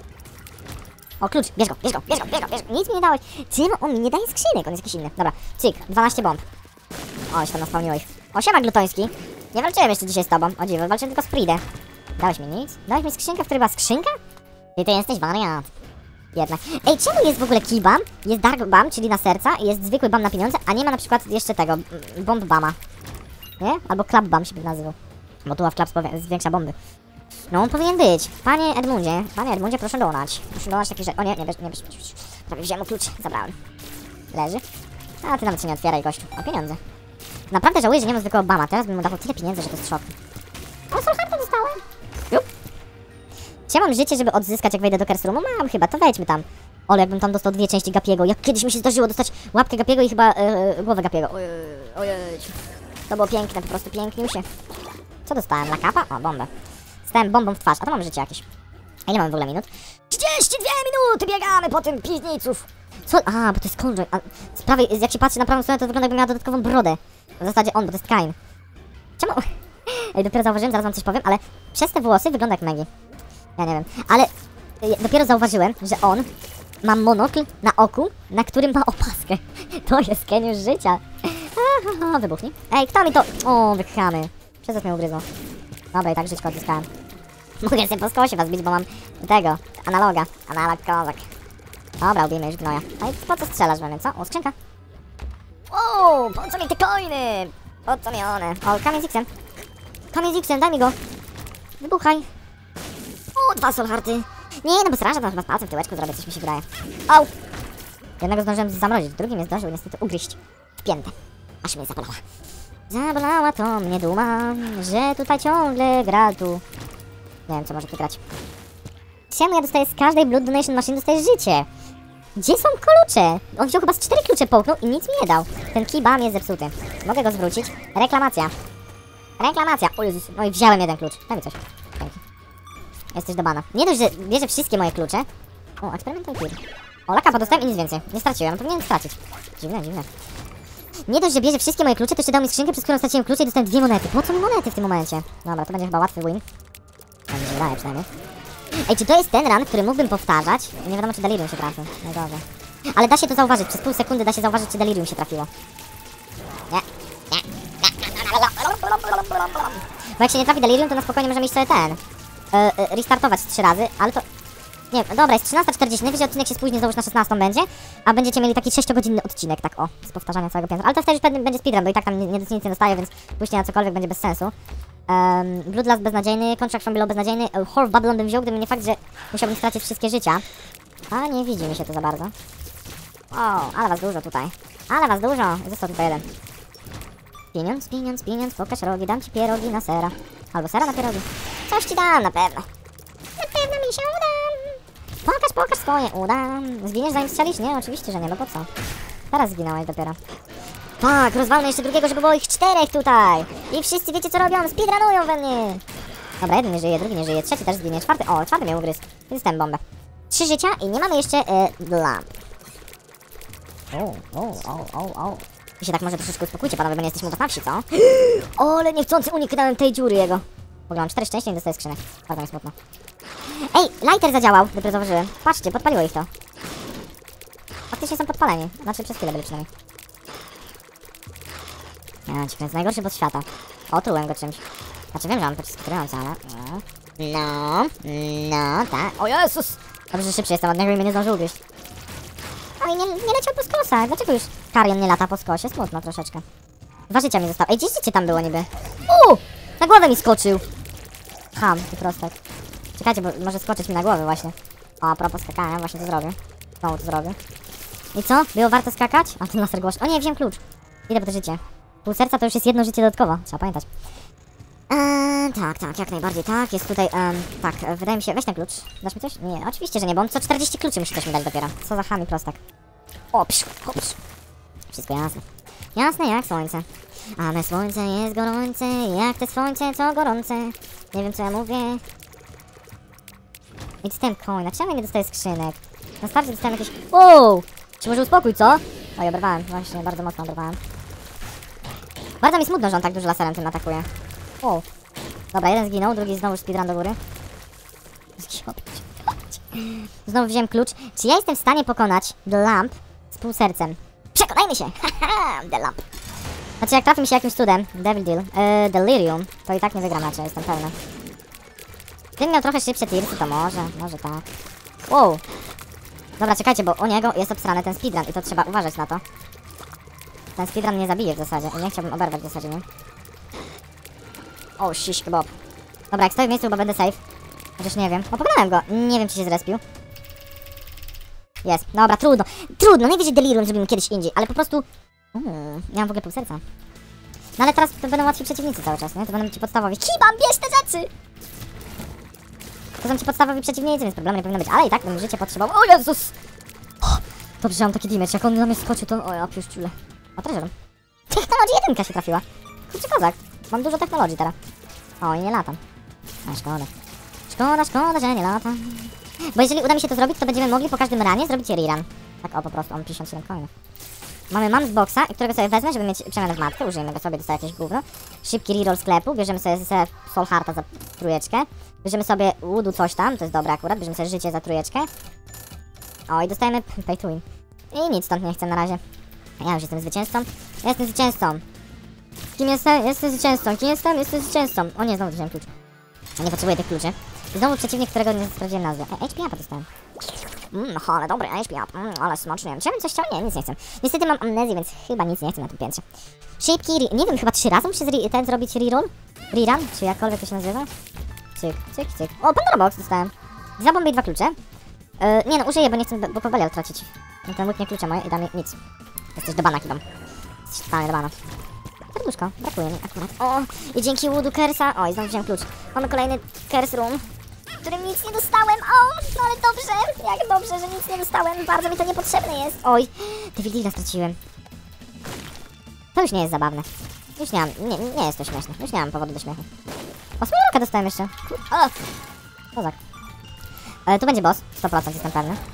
O, klucz, bierz go, bierz go, bierz go, bierz go, bierz go. Nic mi nie dałeś. Czemu on mi nie daje skrzynek? On jest jakiś inny. Dobra, cyk, dwanaście bomb. O, się tam naspełniło ich. O, siema glutoński. Nie walczyłem jeszcze dzisiaj z tobą. O dziwo, walczyłem tylko z Fridę. Dałeś mi nic? Dałeś mi skrzynkę, w której była skrzynka? Ty to jesteś wariat. Jednak. Ej, czemu jest w ogóle key bam? Jest dark bam, czyli na serca, i jest zwykły bam na pieniądze, a nie ma na przykład jeszcze tego, bomb bama. Nie? Albo club bam się by nazywał. Bo tu w club zwiększa bomby. No on powinien być. Panie Edmundzie, panie Edmundzie, proszę donać. Proszę donać takie rzeczy. O nie, nie bierz, nie bierz. Prawie wziąłem mu klucz, zabrałem. Leży. A ty nawet się nie otwieraj, gościu. O pieniądze. Naprawdę żałuję, że nie mam zwykłego bama. Teraz bym mu dawał tyle pieniędzy, że to jest szok. O, Soulhearta dostałem. Jup. Czy ja mam życie, żeby odzyskać, jak wejdę do Curse Roomu? Mam chyba, to wejdźmy tam. Ale jakbym tam dostał dwie części Gapiego. Jak kiedyś mi się zdarzyło dostać łapkę Gapiego i chyba yy, głowę Gapiego. Ojej, ojej. To było piękne, po prostu piękniusie. Co dostałem? Lakapa? O, bombę. Stałem bombą w twarz. A to mam życie jakieś. A ile mamy w ogóle minut? trzydzieści dwie minuty biegamy po tym piźniców. Co? A, bo to jest Conjoy. A z prawej, jak się patrzy na prawą stronę, to wygląda, jakby miała dodatkową brodę. W zasadzie on, bo to jest Kain. Czemu? Ej, dopiero zauważyłem, zaraz wam coś powiem, ale przez te włosy wygląda jak Maggie. Ja nie wiem, ale y, dopiero zauważyłem, że on ma monokl na oku, na którym ma opaskę. To jest geniusz życia. Aha, wybuchnij. Ej, kto mi to... O, wychamy. Przez co mnie ugryzło. Dobra, i tak żyćko odzyskałem. Mogę sobie po skosie was bić, bo mam tego, analoga. Analog kozak. Dobra, ubijmy już gnoja. No i po co strzelasz we mnie, co? O, skrzynka. O, po co mi te coiny? Po co mi one? O, kamień z X-em. Kamień z X-em, daj mi go. Wybuchaj. O, dwa Soulhearty. Nie, no bo straża, to chyba z palcem w tyłeczku zrobię, coś mi się wydaje. Au! Jednego zdążyłem zamrozić, drugi mnie zdążył niestety ugryźć w piętę. Aż mnie zabolała. Zabolała to mnie duma, że tutaj ciągle gra tu. Nie wiem, co może tu grać. Czemu ja dostaję z każdej Blood Donation Machine dostaję życie? Gdzie są klucze? On wziął chyba z cztery klucze połknął i nic mi nie dał. Ten kibam jest zepsuty. Mogę go zwrócić. Reklamacja. Reklamacja. O Jezus. No i wziąłem jeden klucz. Daj mi coś. Dzięki. Jesteś do bana. Nie dość, że bierze wszystkie moje klucze. O, eksperymentuj tir. O, laka podostałem i nic więcej. Nie straciłem, powinienem stracić. Dziwne, dziwne. Nie dość, że bierze wszystkie moje klucze, to jeszcze dał mi skrzynkę, przez którą straciłem klucze i dostałem dwie monety. Po co mi monety w tym momencie? Dobra, to będzie chyba łatwy win. Tak mi się wydaje przynajmniej. Ej, czy to jest ten run, który mógłbym powtarzać? Nie wiadomo, czy delirium się trafił. Najgorzej. Ale da się to zauważyć, przez pół sekundy da się zauważyć, czy delirium się trafiło. Nie, nie, bo jak się nie trafi delirium, to na spokojnie możemy iść sobie ten... Yy, yy, restartować trzy razy, ale to... Nie, dobra, jest trzynasta czterdzieści, najwyżej odcinek się spóźni, załóż na szesnastą będzie, a będziecie mieli taki sześciogodzinny odcinek, tak o, z powtarzania całego piętra. Ale to wtedy już pewnie będzie speedrun, bo i tak tam nic, nic nie dostaje, więc pójście na cokolwiek będzie bez sensu. Um, Bloodlust beznadziejny, Contract from Below beznadziejny, uh, Whore of Babylon bym wziął, gdyby nie fakt, że musiałbym stracić wszystkie życia. A nie widzi mi się to za bardzo. O, ale was dużo tutaj. Ale was dużo, został tylko jeden. Pieniądz, pieniądz, pieniądz, pokaż rogi, dam ci pierogi na sera. Albo sera na pierogi. Coś ci dam na pewno. Na pewno mi się uda. Pokaż, pokaż swoje uda. Zginiesz zanim strzelisz? Nie, oczywiście, że nie, no po co? Teraz zginąłeś dopiero. Tak, rozwalmy jeszcze drugiego, żeby było ich czterech tutaj. I wszyscy wiecie co robią, speedrunują we mnie. Dobra, jeden nie żyje, drugi nie żyje, trzeci też zginie, czwarty, o, czwarty miał ugryzł. I dostałem bombę. Trzy życia i nie mamy jeszcze yy, lamp. O, o, o, o, o. I się tak może troszeczkę uspokójcie, panowie, bo nie jesteśmy na wsi, co? O, ale niechcący uniknąłem tej dziury jego. W ogóle mam cztery szczęścia i nie dostaję skrzynek. Bardzo mi smutno. Ej, lighter zadziałał, dopiero zauważyłem. Patrzcie, podpaliło ich to. Faktycznie są podpaleni. Znaczy przez chwilę byli przynajmniej. Ja ci kręcę, najgorszy boss świata. Otrułem go czymś. Znaczy wiem, że mam pocisk trujący, ale... No, no, no, tak. O Jezus! Dobrze, że szybciej jestem od niego i mnie nie zdążył ugryźć. Oj, nie, nie leciał po skosach. Dlaczego już Karion nie lata po skosie? Smutno troszeczkę. Dwa życia mi zostało. Ej, gdzieś życie tam było niby. Uuu! Na głowę mi skoczył. Ham i prostek. Czekajcie, bo może skoczyć mi na głowę właśnie. O, a propos skakania, właśnie to zrobię. Znowu to zrobię. I co? Było warto skakać? A ten laser głośny. O nie, wziąłem klucz. Idę po to życie. Pół serca to już jest jedno życie dodatkowo. Trzeba pamiętać. Eee, tak, tak, jak najbardziej tak. Jest tutaj, um, tak, wydaje mi się... Weź ten klucz. Dasz mi coś? Nie, oczywiście, że nie, bo on co czterdzieści kluczy musi coś mi dać dopiero. Co za ham i prostak. O, psz, o, psz. Wszystko jasne. Jasne jak słońce. A me słońce jest gorące, jak te słońce, co gorące. Nie wiem, co ja mówię. It's ten coin. A czemu ja nie dostaję skrzynek? Na starcie dostałem jakieś... Wow! Czy może uspokój, co? Oj, oberwałem. Właśnie, bardzo mocno oberwałem. Bardzo mi smutno, że on tak dużo laserem tym atakuje. Wow. Dobra, jeden zginął, drugi znowu speedrun do góry. Znowu wziąłem klucz. Czy ja jestem w stanie pokonać The Lamp z półsercem? Przekonajmy się! Haha, The Lamp. Znaczy, jak trafi mi się jakimś cudem, Devil Deal, yy, Delirium, to i tak nie wygram raczej, jestem pewna. Gdybym miał trochę szybsze tirsy, to może, może tak. Wow. Dobra, czekajcie, bo u niego jest obsrany ten speedrun i to trzeba uważać na to. Ten speedrun mnie zabije w zasadzie i nie chciałbym oberwać w zasadzie, nie? O, shish kebab. Dobra, jak stoję w miejscu, bo będę safe. Chociaż nie wiem. O, pokonałem go. Nie wiem, czy się zrespił. Jest. Dobra, trudno. Trudno. Najwyżej delirium zrobimy kiedyś indziej, ale po prostu... Mm, nie mam w ogóle pół serca. No ale teraz to będą łatwi przeciwnicy cały czas, nie? To będą ci podstawowi. Kibam, bierz te rzeczy! To są ci podstawowi przeciwnicy, więc problemu nie powinno być. Ale i tak bym życie potrzebował. O Jezus! Oh, dobrze, że mam taki damage. Jak on na mnie skoczył, to... O, ja piuszczule. O, treasure. Technology jedynka się trafiła. Kurczę, kozak. Mam dużo technologii teraz. O, i nie latam. A, szkoda. Szkoda, szkoda, że nie latam. Bo jeżeli uda mi się to zrobić, to będziemy mogli po każdym ranie zrobić rerun. Tak, o, po prostu, on pięćdziesiąt siedem coinów. Mamy mam z boxa, którego sobie wezmę, żeby mieć przemianę w matkę. Użyjemy go sobie, dostaję jakieś gówno. Szybki reroll sklepu, bierzemy sobie ze Soul Hearta za trójeczkę. Bierzemy sobie Woodu coś tam, to jest dobre akurat. Bierzemy sobie życie za trójeczkę. O, i dostajemy pay to win. I nic stąd nie chcę na razie. Ja już jestem zwycięzcą. Ja jestem zwycięzcą. Kim jestem? Jestem zwycięzcą. Kim jestem? Jestem zwycięzcą. O nie, znowu wziąłem klucz. Ja nie potrzebuję tych kluczy. I znowu przeciwnik, którego nie sprawdziłem nazwy. E, H P up dostałem. Mmm, no ale dobry H P up. Mm, ale smacznie. Czy ja bym coś chciał? Nie, nic nie chcę. Niestety mam amnezję, więc chyba nic nie chcę na tym piętrze. Szybki, nie wiem, chyba trzy razy muszę zri ten zrobić reroll? Rerun? Czy jakkolwiek to się nazywa? Cyk, cyk, cyk. O, Pandora Box dostałem. Dwa bomby i dwa klucze. Yy, nie no, użyję, bo nie chcę, bo powoli tracić. No ten łyknie klucze moje i da mi nic. Jesteś do bana, kibam. Jesteś totalnie do bana. Serduszko, brakuje mi akurat. O, i dzięki Woodu Kersa... O, i znowu wziąłem klucz. Mamy kolejny Kers Room, w którym nic nie dostałem. O, no ale dobrze, jak dobrze, że nic nie dostałem. Bardzo mi to niepotrzebne jest. Oj, Devil Deala straciłem. To już nie jest zabawne. Już nie mam, nie, nie jest to śmieszne. Już nie mam powodu do śmiechu. O, smaroka dostałem jeszcze. O, kozak. E, tu będzie boss, sto procent jestem pewny.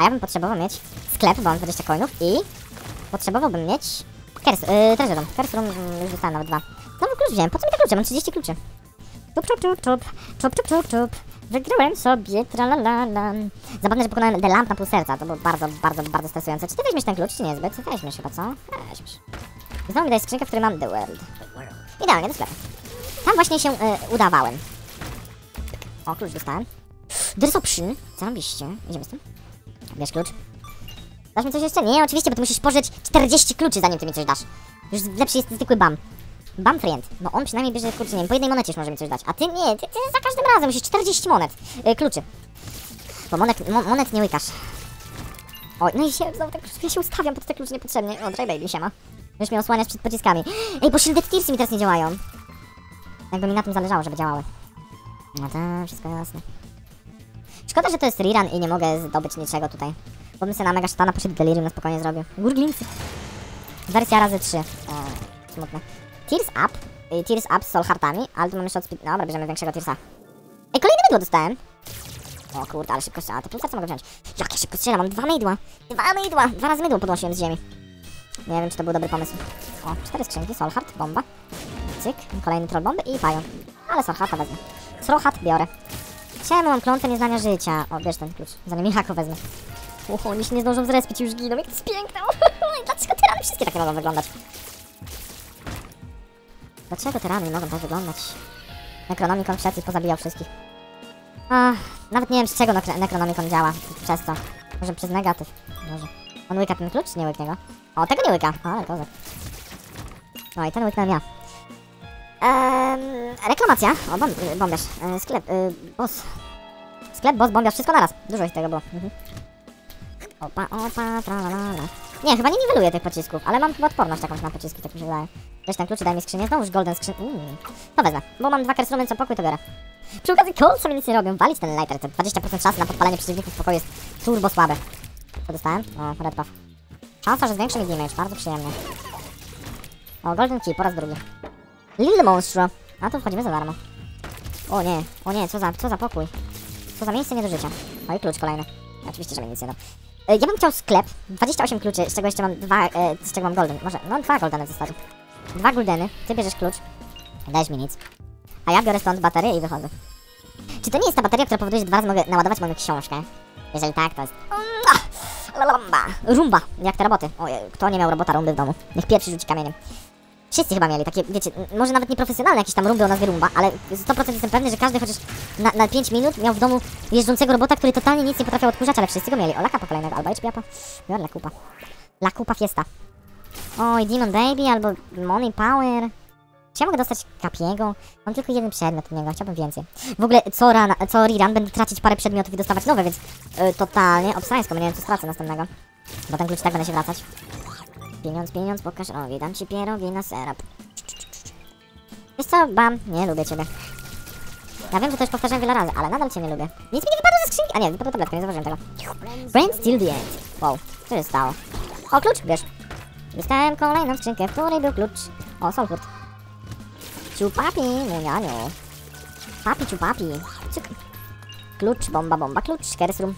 A ja bym potrzebował mieć sklep, bo mam dwadzieścia coinów i potrzebowałbym mieć kers, yy, treasure room. Kers room yy, już dostałem nawet dwa. Znowu klucz wziąłem. Po co mi te klucze? Mam trzydzieści kluczy. Czup, czup, czup, czup. Czup, czup, czup, czup. Wygrałem sobie, tralalala. Zabawne, że pokonałem The Lamp na pół serca. To było bardzo, bardzo, bardzo stresujące. Czy ty weźmiesz ten klucz, czy niezbyt? Weźmiesz chyba, co? Weźmiesz. I znowu mi daje skrzynkę, w której mam The World. Idealnie, do sklepu. Tam właśnie się yy, udawałem. O, klucz dostałem. Dress option. Zarobiście. Idziemy z tym. Bierz klucz. Dasz mi coś jeszcze? Nie, oczywiście, bo ty musisz pożyć czterdzieści kluczy, zanim ty mi coś dasz. Już lepszy jest zwykły bam. Bam friend. No on przynajmniej bierze, kurczę, nie wiem, po jednej monecie już może mi coś dać. A ty nie, ty, ty za każdym razem musisz czterdzieści monet. Yy, kluczy. Bo monet, mo, monet nie łykasz. Oj, no i się, znowu te klucze, ja się ustawiam pod te klucze niepotrzebnie. O, Dry Baby, siema. Już mnie osłaniasz przed pociskami. Ej, bo Shielded Tearsy mi teraz nie działają. Jakby mi na tym zależało, żeby działały. No to wszystko jasne. Szkoda, że to jest rerun i nie mogę zdobyć niczego tutaj. Bo bym sobie na Mega Szatana poszedł Delirium na spokojnie zrobił. Gurglińcy. Wersja razy trzy. O, smutne. Tears Up. Y, Tears Up z Soul Heartami, ale tu mamy shot speed. Dobra, bierzemy większego Tearsa. Ej, kolejne mydło dostałem. O kurde, ale szybko strzela. Te pół serca mogę wziąć. Jak ja szybko strzelam, mam dwa mydła. Dwa mydła. Dwa razy mydło podnosiłem z ziemi. Nie wiem, czy to był dobry pomysł. O, cztery skrzynki. Soul Heart, bomba. Cyk. Kolejny troll bomby i pają. Ale Soul Hearta wezmę. Soul Heart biorę. Czemu mam klątwę nieznania życia? O, bierz ten klucz. Zanim Jako wezmę. Uhu, oni się nie zdążą zrespić i już giną. Jak to jest piękne. Dlaczego te rany wszystkie takie mogą wyglądać? Dlaczego te rany nie mogą tak wyglądać? Necronomicon wszedł i pozabijał wszystkich. Ach, nawet nie wiem, z czego Necronomicon działa. Przez co? Może przez negatyw. Może. On łyka ten klucz? Nie łyknie go. O, tego nie łyka. Ale kozak. No i ten łyknąłem ja. Eee, reklamacja. O, bom bombiarz. Eee, sklep. Eee, boss. Sklep, boss, bombiarz. Wszystko naraz. Dużo ich tego było. Mhm. Opa, opa, tralalala. Nie, chyba nie niweluję tych pocisków, ale mam chyba odporność jakąś na pociski, tak mi się wydaje. Weź ten klucz i daj mi skrzynię. Znowuż golden skrzynię. Mm. To wezmę, bo mam dwa kerstrumy co pokój, to biorę. Przy okazji Colts mi nic nie robią. Walić ten lighter. Te dwadzieścia procent szansy na podpalenie przeciwników w pokoju jest turbo słabe. Co dostałem? O, red puff. Szansa, że zwiększy mi damage. Bardzo przyjemnie. O, golden key, po raz drugi. Little monstro. A tu wchodzimy za darmo. O nie, o nie, co za, co za pokój. Co za miejsce nie do życia. O i klucz kolejny. Oczywiście, że mi nic nie da. Ja bym chciał sklep, dwadzieścia osiem kluczy, z czego jeszcze mam dwa, e, z czego mam golden, może, no dwa goldeny w zasadzie. Dwa goldeny, ty bierzesz klucz, dajesz mi nic, a ja biorę stąd baterię i wychodzę. Czy to nie jest ta bateria, która powoduje, że dwa razy mogę naładować moją książkę? Jeżeli tak, to jest... Rumba, rumba, jak te roboty. O, kto nie miał robota rumby w domu? Niech pierwszy rzuci kamieniem. Wszyscy chyba mieli takie, wiecie, może nawet nieprofesjonalne jakieś tam rumby o nazwie rumba, ale sto procent jestem pewny, że każdy chociaż na, na pięć minut miał w domu jeżdżącego robota, który totalnie nic nie potrafił odkurzać, ale wszyscy go mieli. O, La Cupa kolejnego, albo H P apa. Biorę La Cupa. La Cupa Fiesta. Oj, Demon Baby, albo Money Power. Czy ja mogę dostać Kapiego? Mam tylko jeden przedmiot od niego, chciałbym więcej. W ogóle co, run, co rerun będę tracić parę przedmiotów i dostawać nowe, więc yy, totalnie obsańsko, bo nie wiem co stracę następnego. Bo ten klucz tak będę się wracać. Pieniądz, pieniądz, pokaż rogi, dam ci pierogi na serap. Wiesz co, bam, nie lubię ciebie. Ja wiem, że to już powtarzałem wiele razy, ale nadal cię nie lubię. Nic mi nie wypadło ze skrzynki. A nie, wypadła tabletka, nie zauważyłem tego. Brain still the end. Wow, co się stało? O, klucz, bierz. Dostałem kolejną skrzynkę, w której był klucz. O, Soulfurt. Ciupapi, munianiu. Papi, ciupapi. Cyk. Klucz, bomba, bomba, klucz, kersrum.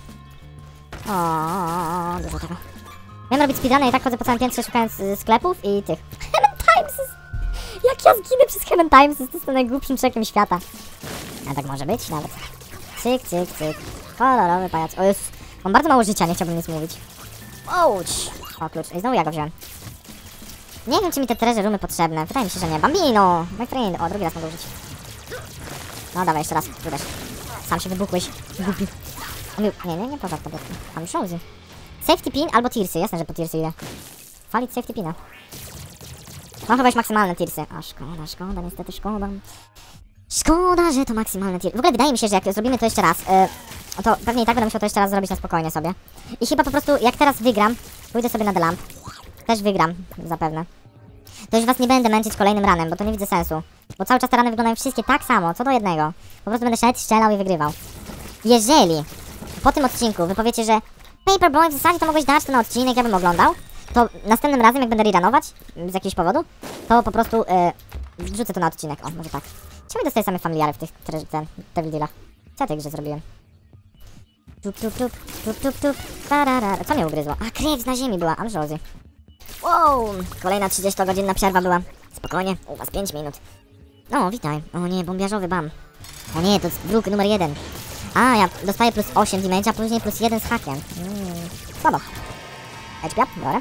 O, dużo tego. Miałem robić speedruny i tak chodzę po całym piętrze szukając y, sklepów i tych. Heaven Times! Jak ja zginę przez Heaven Times, to jest najgłupszym czekiem świata. A tak może być nawet. Cyk, cyk, cyk. Kolorowy pajac. O jest, mam bardzo mało życia, nie chciałbym nic mówić. Ouch! O, klucz. I znowu ja go wziąłem. Nie wiem, czy mi te treasure roomy potrzebne. Wydaje mi się, że nie. Bambino! My friend. O, drugi raz mogę użyć. No dawaj, jeszcze raz. Udasz. Sam się wybuchłeś. Głupi. Nie, nie, nie, poza tabletki. Mam szolzy. Safety pin albo tearsy. Jasne, że po tearsy idę. Falić safety pina. Mam chyba już maksymalne tearsy. A szkoda, szkoda, niestety szkoda. Szkoda, że to maksymalne tearsy. W ogóle wydaje mi się, że jak zrobimy to jeszcze raz, yy, to pewnie i tak będę musiał to jeszcze raz zrobić na spokojnie sobie. I chyba po prostu, jak teraz wygram, pójdę sobie na The Lamp. Też wygram, zapewne. To już was nie będę męczyć kolejnym ranem, bo to nie widzę sensu. Bo cały czas te rany wyglądają wszystkie tak samo, co do jednego. Po prostu będę szedł, strzelał i wygrywał. Jeżeli po tym odcinku wy powiecie, że Paperboy, w zasadzie to mogłeś dać to na odcinek, ja bym oglądał, to następnym razem, jak będę rerunować z jakiegoś powodu, to po prostu yy, wrzucę to na odcinek. O, może tak. Czemu dostaję same familiary w tych te, te dealach? Co ja tej grze zrobiłem? Tup, tup, tup, tup, tup, tup. Tarara. Co mnie ugryzło? A, krew na ziemi była. Ambrozji. Wow, kolejna trzydziestogodzinna przerwa była. Spokojnie, u was pięć minut. O, witaj. O nie, bombiarzowy bam. O nie, to jest wróg numer jeden. A, ja dostaję plus osiem damage'a, później plus jeden z hakiem. Mm, słabo. H P up, biorę.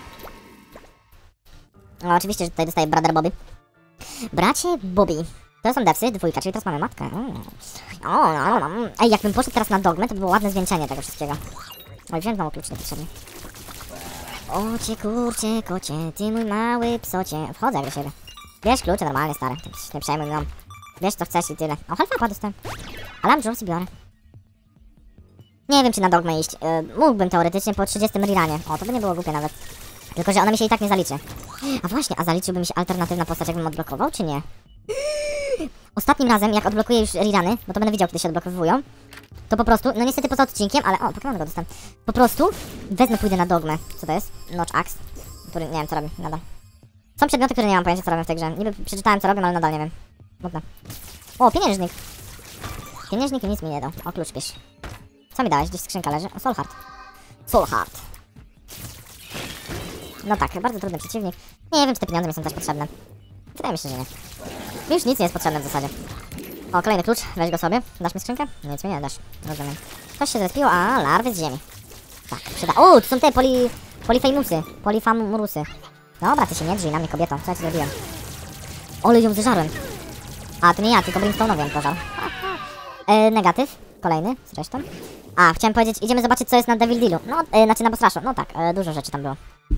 No, oczywiście, że tutaj dostaję Brother Bobby. Bracie Bobby. To są devsy, dwójka, czyli teraz mamy matkę. Mm. O, o, o. Ej, jakbym poszedł teraz na dogmę, to by było ładne zwieńczenie tego wszystkiego. Oj, wziąłem znowu klucz niepotrzebnie. Ocie, kurcie, kocie, ty mój mały psocie. Wchodzę jak do siebie. Bierz klucze normalnie, stary. Nie przejmuj mną. Wiesz co chcesz i tyle. O, halfa dostałem. Ale Ambrosy biorę. Nie wiem, czy na dogmę iść. Yy, mógłbym teoretycznie po trzydziestym reranie. O, to by nie było głupie nawet. Tylko, że ona mi się i tak nie zaliczy. A właśnie, a zaliczyłby mi się alternatywna postać, jakbym odblokował, czy nie? Ostatnim razem, jak odblokuję już rerany, bo to będę widział, kiedy się odblokowują, to po prostu, no niestety poza odcinkiem, ale o, Pokémon go dostałem. Po prostu wezmę, pójdę na dogmę. Co to jest? Notch Axe, który nie wiem, co robi, nadal. Są przedmioty, które nie mam pojęcia, co robią w tej grze. Niby przeczytałem, co robią, ale nadal nie wiem. Smutne. O, pieniężnik. Pieniężnik nic mi nie dał. O, klucz bierz. Co mi dałeś? Gdzieś skrzynka leży. O, Soul Heart. Soul Heart. No tak, bardzo trudny przeciwnik. Nie wiem, czy te pieniądze mi są też potrzebne. Wydaje mi się, że nie. Mi już nic nie jest potrzebne w zasadzie. O, kolejny klucz. Weź go sobie. Dasz mi skrzynkę? Nic mi nie dasz. Rozumiem. Ktoś się zrespił, a larwy z ziemi. Tak, przyda. O, tu są te poli... Polifejmusy. Polifamurusy. Dobra, ty się nie drzyj na mnie, kobieto. Co ja ci zrobiłem? Ole, ją zeżarłem. A, to nie ja, tylko Brimstone'owi ją pożar. E, negatyw. Kolejny, zresztą. A, chciałem powiedzieć, idziemy zobaczyć, co jest na Devil Dealu. No, e, znaczy na Boss Rushu. No tak, e, dużo rzeczy tam było.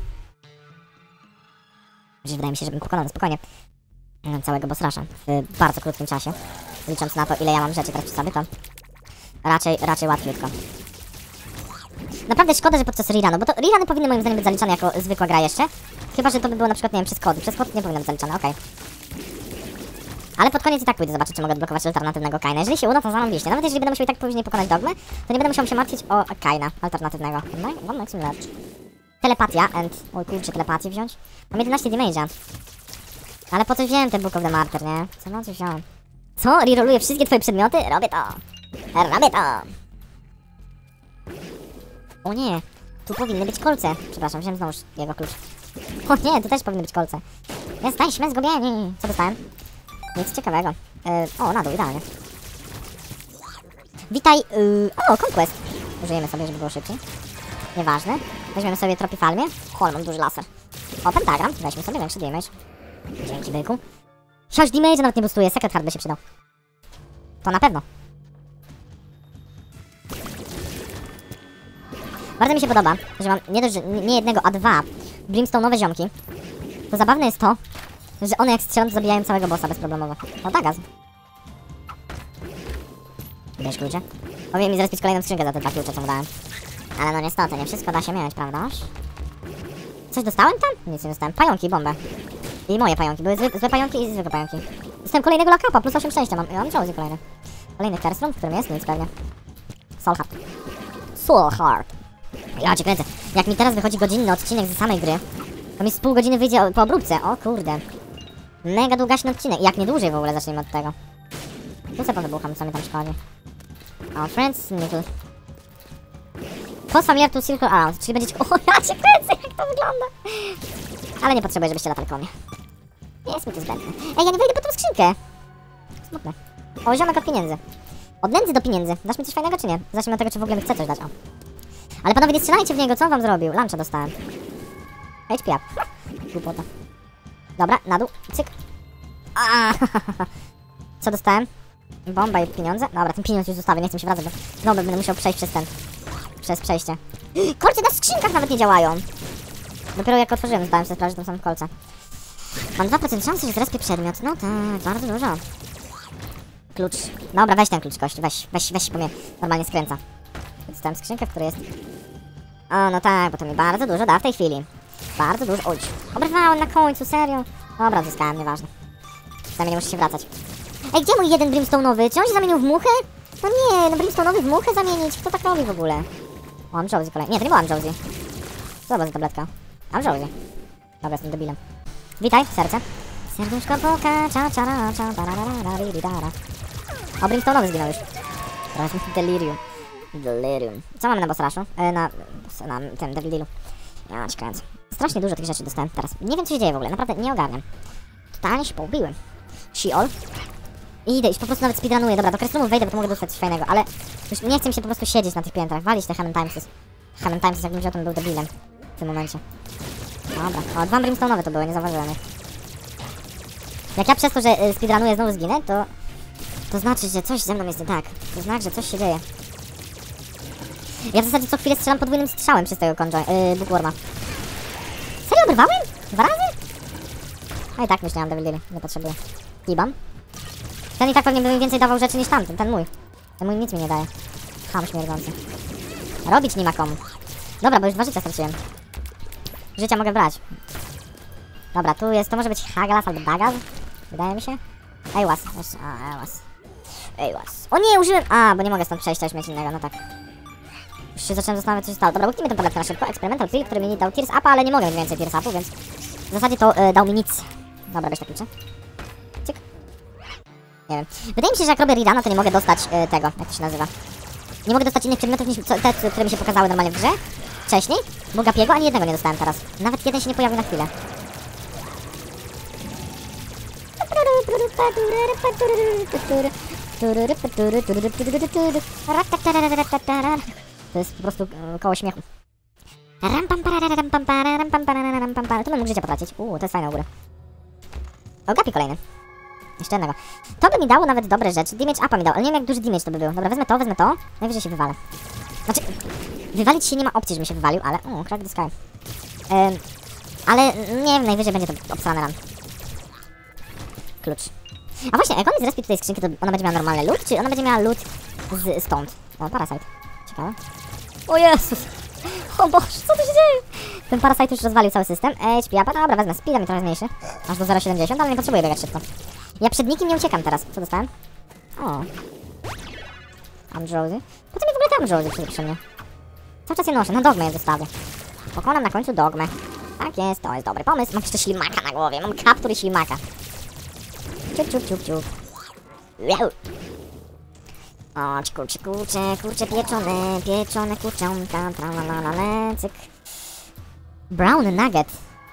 Wydaje mi się, żebym pokonał spokojnie całego Boss Rusha w bardzo krótkim czasie. Licząc na to, ile ja mam rzeczy teraz przy sobie, to raczej, raczej łatwiutko. Naprawdę szkoda, że podczas rerunu, bo to reruny powinny moim zdaniem być zaliczane jako zwykła gra jeszcze. Chyba, że to by było na przykład, nie wiem, przez kody. Przez kod nie powinno być zaliczane, okej. Okay. Ale pod koniec i tak pójdę zobaczyć, czy mogę odblokować alternatywnego Kaina. Jeżeli się uda, to zarobiście. Nawet jeżeli będę musiał i tak później pokonać dogmę, to nie będę musiał się martwić o Kaina alternatywnego. No, one makes me large. Telepatia and... Oj kurczę, telepatię wziąć? Mam jedenaście damage'a. Ale po co wziąłem ten Book of the Martyr, nie? Co no, co wziąłem? Co? Reroluję wszystkie twoje przedmioty? Robię to! Robię to! O nie! Tu powinny być kolce. Przepraszam, wziąłem znowu jego klucz. O nie, tu też powinny być kolce. Jesteśmy zgubieni! Co dostałem? Nic ciekawego. Yy, o, na dół, idealnie. Witaj, yy, o, Conquest. Użyjemy sobie, żeby było szybciej. Nieważne. Weźmiemy sobie Tropifalmię. Hol, mam duży laser. O, pentagram. Weźmy sobie większy damage. Dzięki, byku. Siać damage nawet nie boostuje. Secret Heart by się przydał. To na pewno. Bardzo mi się podoba, że mam nie dość, że nie jednego, a dwa Brimstone'owe ziomki. To zabawne jest to, że one jak strzelą, to zabijają całego bossa bezproblemowo. O, tak, gaz. Bierz klucze. Powinien mi zrespić kolejną skrzynkę za te dwa klucze, co mu dałem. Ale no niestety, nie wszystko da się mieć, prawdaż? Coś dostałem tam? Nic nie dostałem. Pająki, bombę. I moje pająki. Były zły, złe pająki i zwykłe pająki. Dostałem kolejnego lakapa, plus osiem szczęścia mam. Ja mam Josie kolejny. Kolejny Kerstrom, w którym jest nic pewnie. Soul Heart. Soul Heart. Ja cię kręcę. Jak mi teraz wychodzi godzinny odcinek ze samej gry, to mi z pół godziny wyjdzie po obróbce. O kurde. Mega długaśny odcinek. Jak nie dłużej w ogóle, zacznijmy od tego. Tu sobie powybucham, co mi tam szkodzi. O, friends, nickel. Post familiar to circle around, czyli będziecie... O, ja cię kręcę, jak to wygląda. Ale nie potrzebuję, żebyście latali koło mnie. Jest mi to zbędne. Ej, ja nie wejdę po tą skrzynkę. Smutne. O, ziomek od pieniędzy. Od nędzy do pieniędzy. Dasz mi coś fajnego, czy nie? Zacznijmy od tego, czy w ogóle mi chce coś dać, o. Ale panowie, nie strzelajcie w niego, co on wam zrobił? Luncha dostałem. H P up. Głupota. Dobra, na dół. Cyk. Aaaa. Co dostałem? Bomba i pieniądze? Dobra, ten pieniądz już zostawię, nie chcę mi się wracać, bo znowu będę musiał przejść przez ten... Przez przejście. Kolce na skrzynkach nawet nie działają. Dopiero jak otworzyłem, zdałem sobie sprawę, że tam są kolce. Mam dwa procent szansy, że zrespię przedmiot. No tak, bardzo dużo. Klucz. Dobra, weź ten klucz, kość. Weź, weź, weź, bo mnie normalnie skręca. Dostałem skrzynkę, w której jest... O, no tak, bo to mi bardzo dużo da w tej chwili. Bardzo dużo... Oj, obrywałem na końcu, serio. Dobra, zyskałem, nieważne. Przynajmniej nie muszę się wracać. Ej, gdzie mój jeden Brimstone'owy? Czy on się zamienił w muchę? No nie, no Brimstone'owy w muchę zamienić? Kto tak robi w ogóle? O, mam Josie kolejny. Nie, to nie byłam Josie. Zobacz, tabletka. Mam Josie. Dobra, jestem debilem. Witaj, serce. Serduszko poka, cza, czara, cza, tararara, rididara. O, Brimstone'owy zginął już. Teraz delirium. Delirium. Co mamy na boss rushu? E, na, na tym Devil Dealu. Ja cię kręcę. Strasznie dużo tych rzeczy dostałem teraz. Nie wiem, co się dzieje w ogóle, naprawdę nie ogarniam. Totalnie się pogubiłem. She-all. I idę, już po prostu nawet speedrunuję. Dobra, do Crystalów wejdę, bo to mogę dostać coś fajnego, ale już nie chce mi się po prostu siedzieć na tych piętrach, walić te Hammond Timesy. Hammond Timesy, jakbym wziął, to był debilem w tym momencie. Dobra, o, dwa brimstone'owe to były, nie zauważyłem ich. Jak ja przez to, że y, speedrunuję znowu zginę, to to znaczy, że coś ze mną jest nie tak. To znaczy, że coś się dzieje. Ja w zasadzie co chwilę strzelam podwójnym strzałem przez tego konjo, yy, Bookworma. Serio obrywałem? Dwa razy? A i tak myślałam, Devil Deal, nie potrzebuję. Ibam. Ten i tak pewnie by mi więcej dawał rzeczy niż tamten, ten mój. Ten mój nic mi nie daje. Ham śmierdzący. Robić nie ma komu. Dobra, bo już dwa życia straciłem. Życia mogę brać. Dobra, tu jest, to może być Haglas albo Dagaz. Wydaje mi się. Ejwas. A, Ejwas. Ejwas. O nie, użyłem... A, bo nie mogę stąd przejść, coś mieć innego, no tak. Już się zacząłem zastanawiać, co się stało. Dobra, łyknijmy tę tabletkę na szybko. Experimental Pill, który mi dał Tears Upa, ale nie mogę mieć więcej Tears Upu, więc... W zasadzie to y, dał mi nic. Dobra, weź te klucze. Cyk. Nie wiem. Wydaje mi się, że jak robię Ridana, to nie mogę dostać y, tego, jak to się nazywa. Nie mogę dostać innych przedmiotów niż te, które mi się pokazały normalnie w grze. Wcześniej. Bo Gapiego ani jednego nie dostałem teraz. Nawet jeden się nie pojawił na chwilę. To jest po prostu koło śmiechu. To bym mógł życie potracić. Uuu, to jest fajne u góry. O, Gapi kolejny. Jeszcze jednego. To by mi dało nawet dobre rzeczy. Damage upa mi dało, ale nie wiem jak duży damage to by był. Dobra, wezmę to, wezmę to. Najwyżej się wywalę. Znaczy, wywalić się nie ma opcji, żebym się wywalił, ale... Uuu, crack the sky. Ym, ale nie wiem, najwyżej będzie to obsrany ran. Klucz. A właśnie, jak on zrespił tutaj skrzynki, to ona będzie miała normalny loot, czy ona będzie miała loot z stąd? O, Parasite. Ciekawe. O Jezus! O Boże, co tu się dzieje? Ten Parasite już rozwalił cały system. H P upa, dobra, wezmę speeda, mi trochę zmniejszy. Aż do zero przecinek siedemdziesiąt, ale nie potrzebuję biegać szybko. Ja przed nikim nie uciekam teraz. Co dostałem? O. Amdrozy. Po co mi w ogóle tam Amdrozy przy mnie? Cały czas je noszę, na dogmę je zostawię. Pokonam na końcu dogmę. Tak jest, to jest dobry pomysł. Mam jeszcze ślimaka na głowie, mam kaptur i ślimaka. Ciup, ciup, ciup, ciup. Wow. O, kurcze, kurcze, kurcze pieczone, pieczone kurczonka, tralalala, cyk. Brown nugget.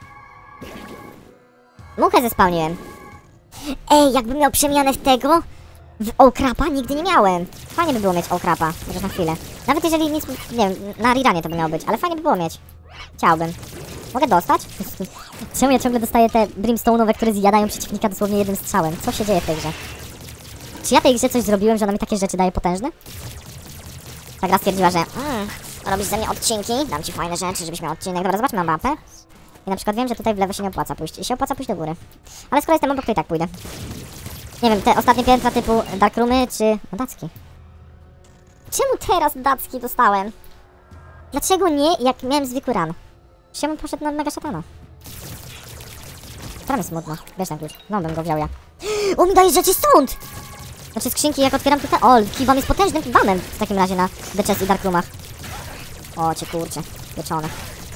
Muchę zespałniłem. Ej, jakbym miał przemianę w tego, w okrapa nigdy nie miałem. Fajnie by było mieć okrapa, chociaż na chwilę. Nawet jeżeli nic, nie wiem, na Riranie to by miało być, ale fajnie by było mieć. Chciałbym. Mogę dostać? Czemu ja ciągle dostaję te brimstone'owe, które zjadają przeciwnika dosłownie jednym strzałem? Co się dzieje w tej grze? Czy ja tej grze coś zrobiłem, że ona mi takie rzeczy daje potężne? Ta gra stwierdziła, że mm, robisz ze mnie odcinki, dam ci fajne rzeczy, żebyś miał odcinek. Dobra, zobaczmy na mapę. I na przykład wiem, że tutaj w lewo się nie opłaca pójść. I się opłaca pójść do góry. Ale skoro jestem obok, to i tak pójdę. Nie wiem, te ostatnie piętra typu Dark Roomy, czy... O, Dacki. Czemu teraz Dacki dostałem? Dlaczego nie, jak miałem zwykły run? Czemu poszedł na mega szatana? Teraz mi smutno. Bierz ten klucz. No, bym go wziął ja. O, mi daje rzeczy stąd! Znaczy skrzynki, jak otwieram tutaj... O, Kibam jest potężnym Kibamem w takim razie na The Chest i Dark Roomach. O, cię kurczę. Pieczone.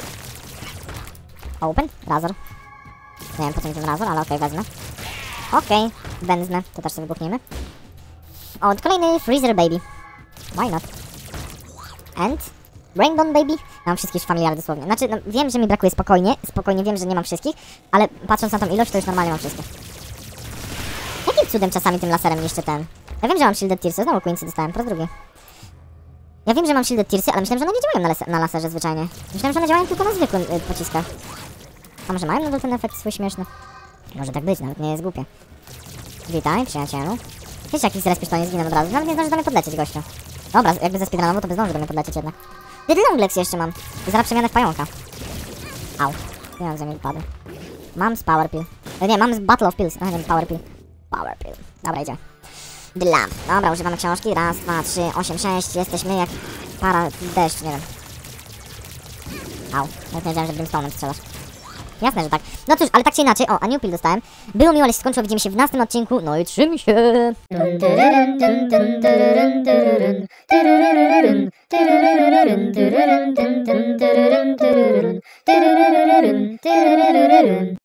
Open? Razor. Nie wiem po co mi ten razor, ale okej, okay, wezmę. Okej, okay. Benznę. To też sobie wybuchnijmy. O, kolejny Freezer Baby. Why not? And... Rainbow Baby? Mam wszystkich familiar dosłownie. Znaczy, no, wiem, że mi brakuje spokojnie. Spokojnie wiem, że nie mam wszystkich. Ale patrząc na tą ilość, to już normalnie mam wszystkie. Jakim cudem czasami tym laserem niszczę ten? Ja wiem, że mam Shielded Tearsy. Znowu Quincy dostałem, po raz drugi. Ja wiem, że mam Shielded Tearsy, ale myślałem, że one nie działają na, las na laserze zwyczajnie. Myślałem, że one działają tylko na zwykłym y, pociskach. A może mają nadal ten efekt swój śmieszny? Może tak być, nawet nie jest głupie. Witaj, przyjacielu. Wiesz, jak ich zrespisz, to nie zginę od razu. Nawet nie zdąży do mnie podlecieć, gościu. Dobra, jakby ze speedrunowo, to by zdążył do mnie podlecieć jednak. Dead Longlegs jeszcze mam. I zaraz przemianę w pająka. Au. Pieniądze mi wypadły. Mam z Power Pill. E, nie, mam z Battle of Pills. A nie, Power Pill. Power Pill. Dobra, idzie. The Lamp. Dobra, używamy książki. Raz, dwa, trzy, osiem, sześć. Jesteśmy jak para deszcz, nie wiem. Au. Nawet nie wiedziałem, że Brimstone'em strzelasz. Jasne, że tak. No cóż, ale tak czy inaczej, o, a New Pill dostałem. Było miło, ale się skończyło, widzimy się w następnym odcinku. No i trzymaj się!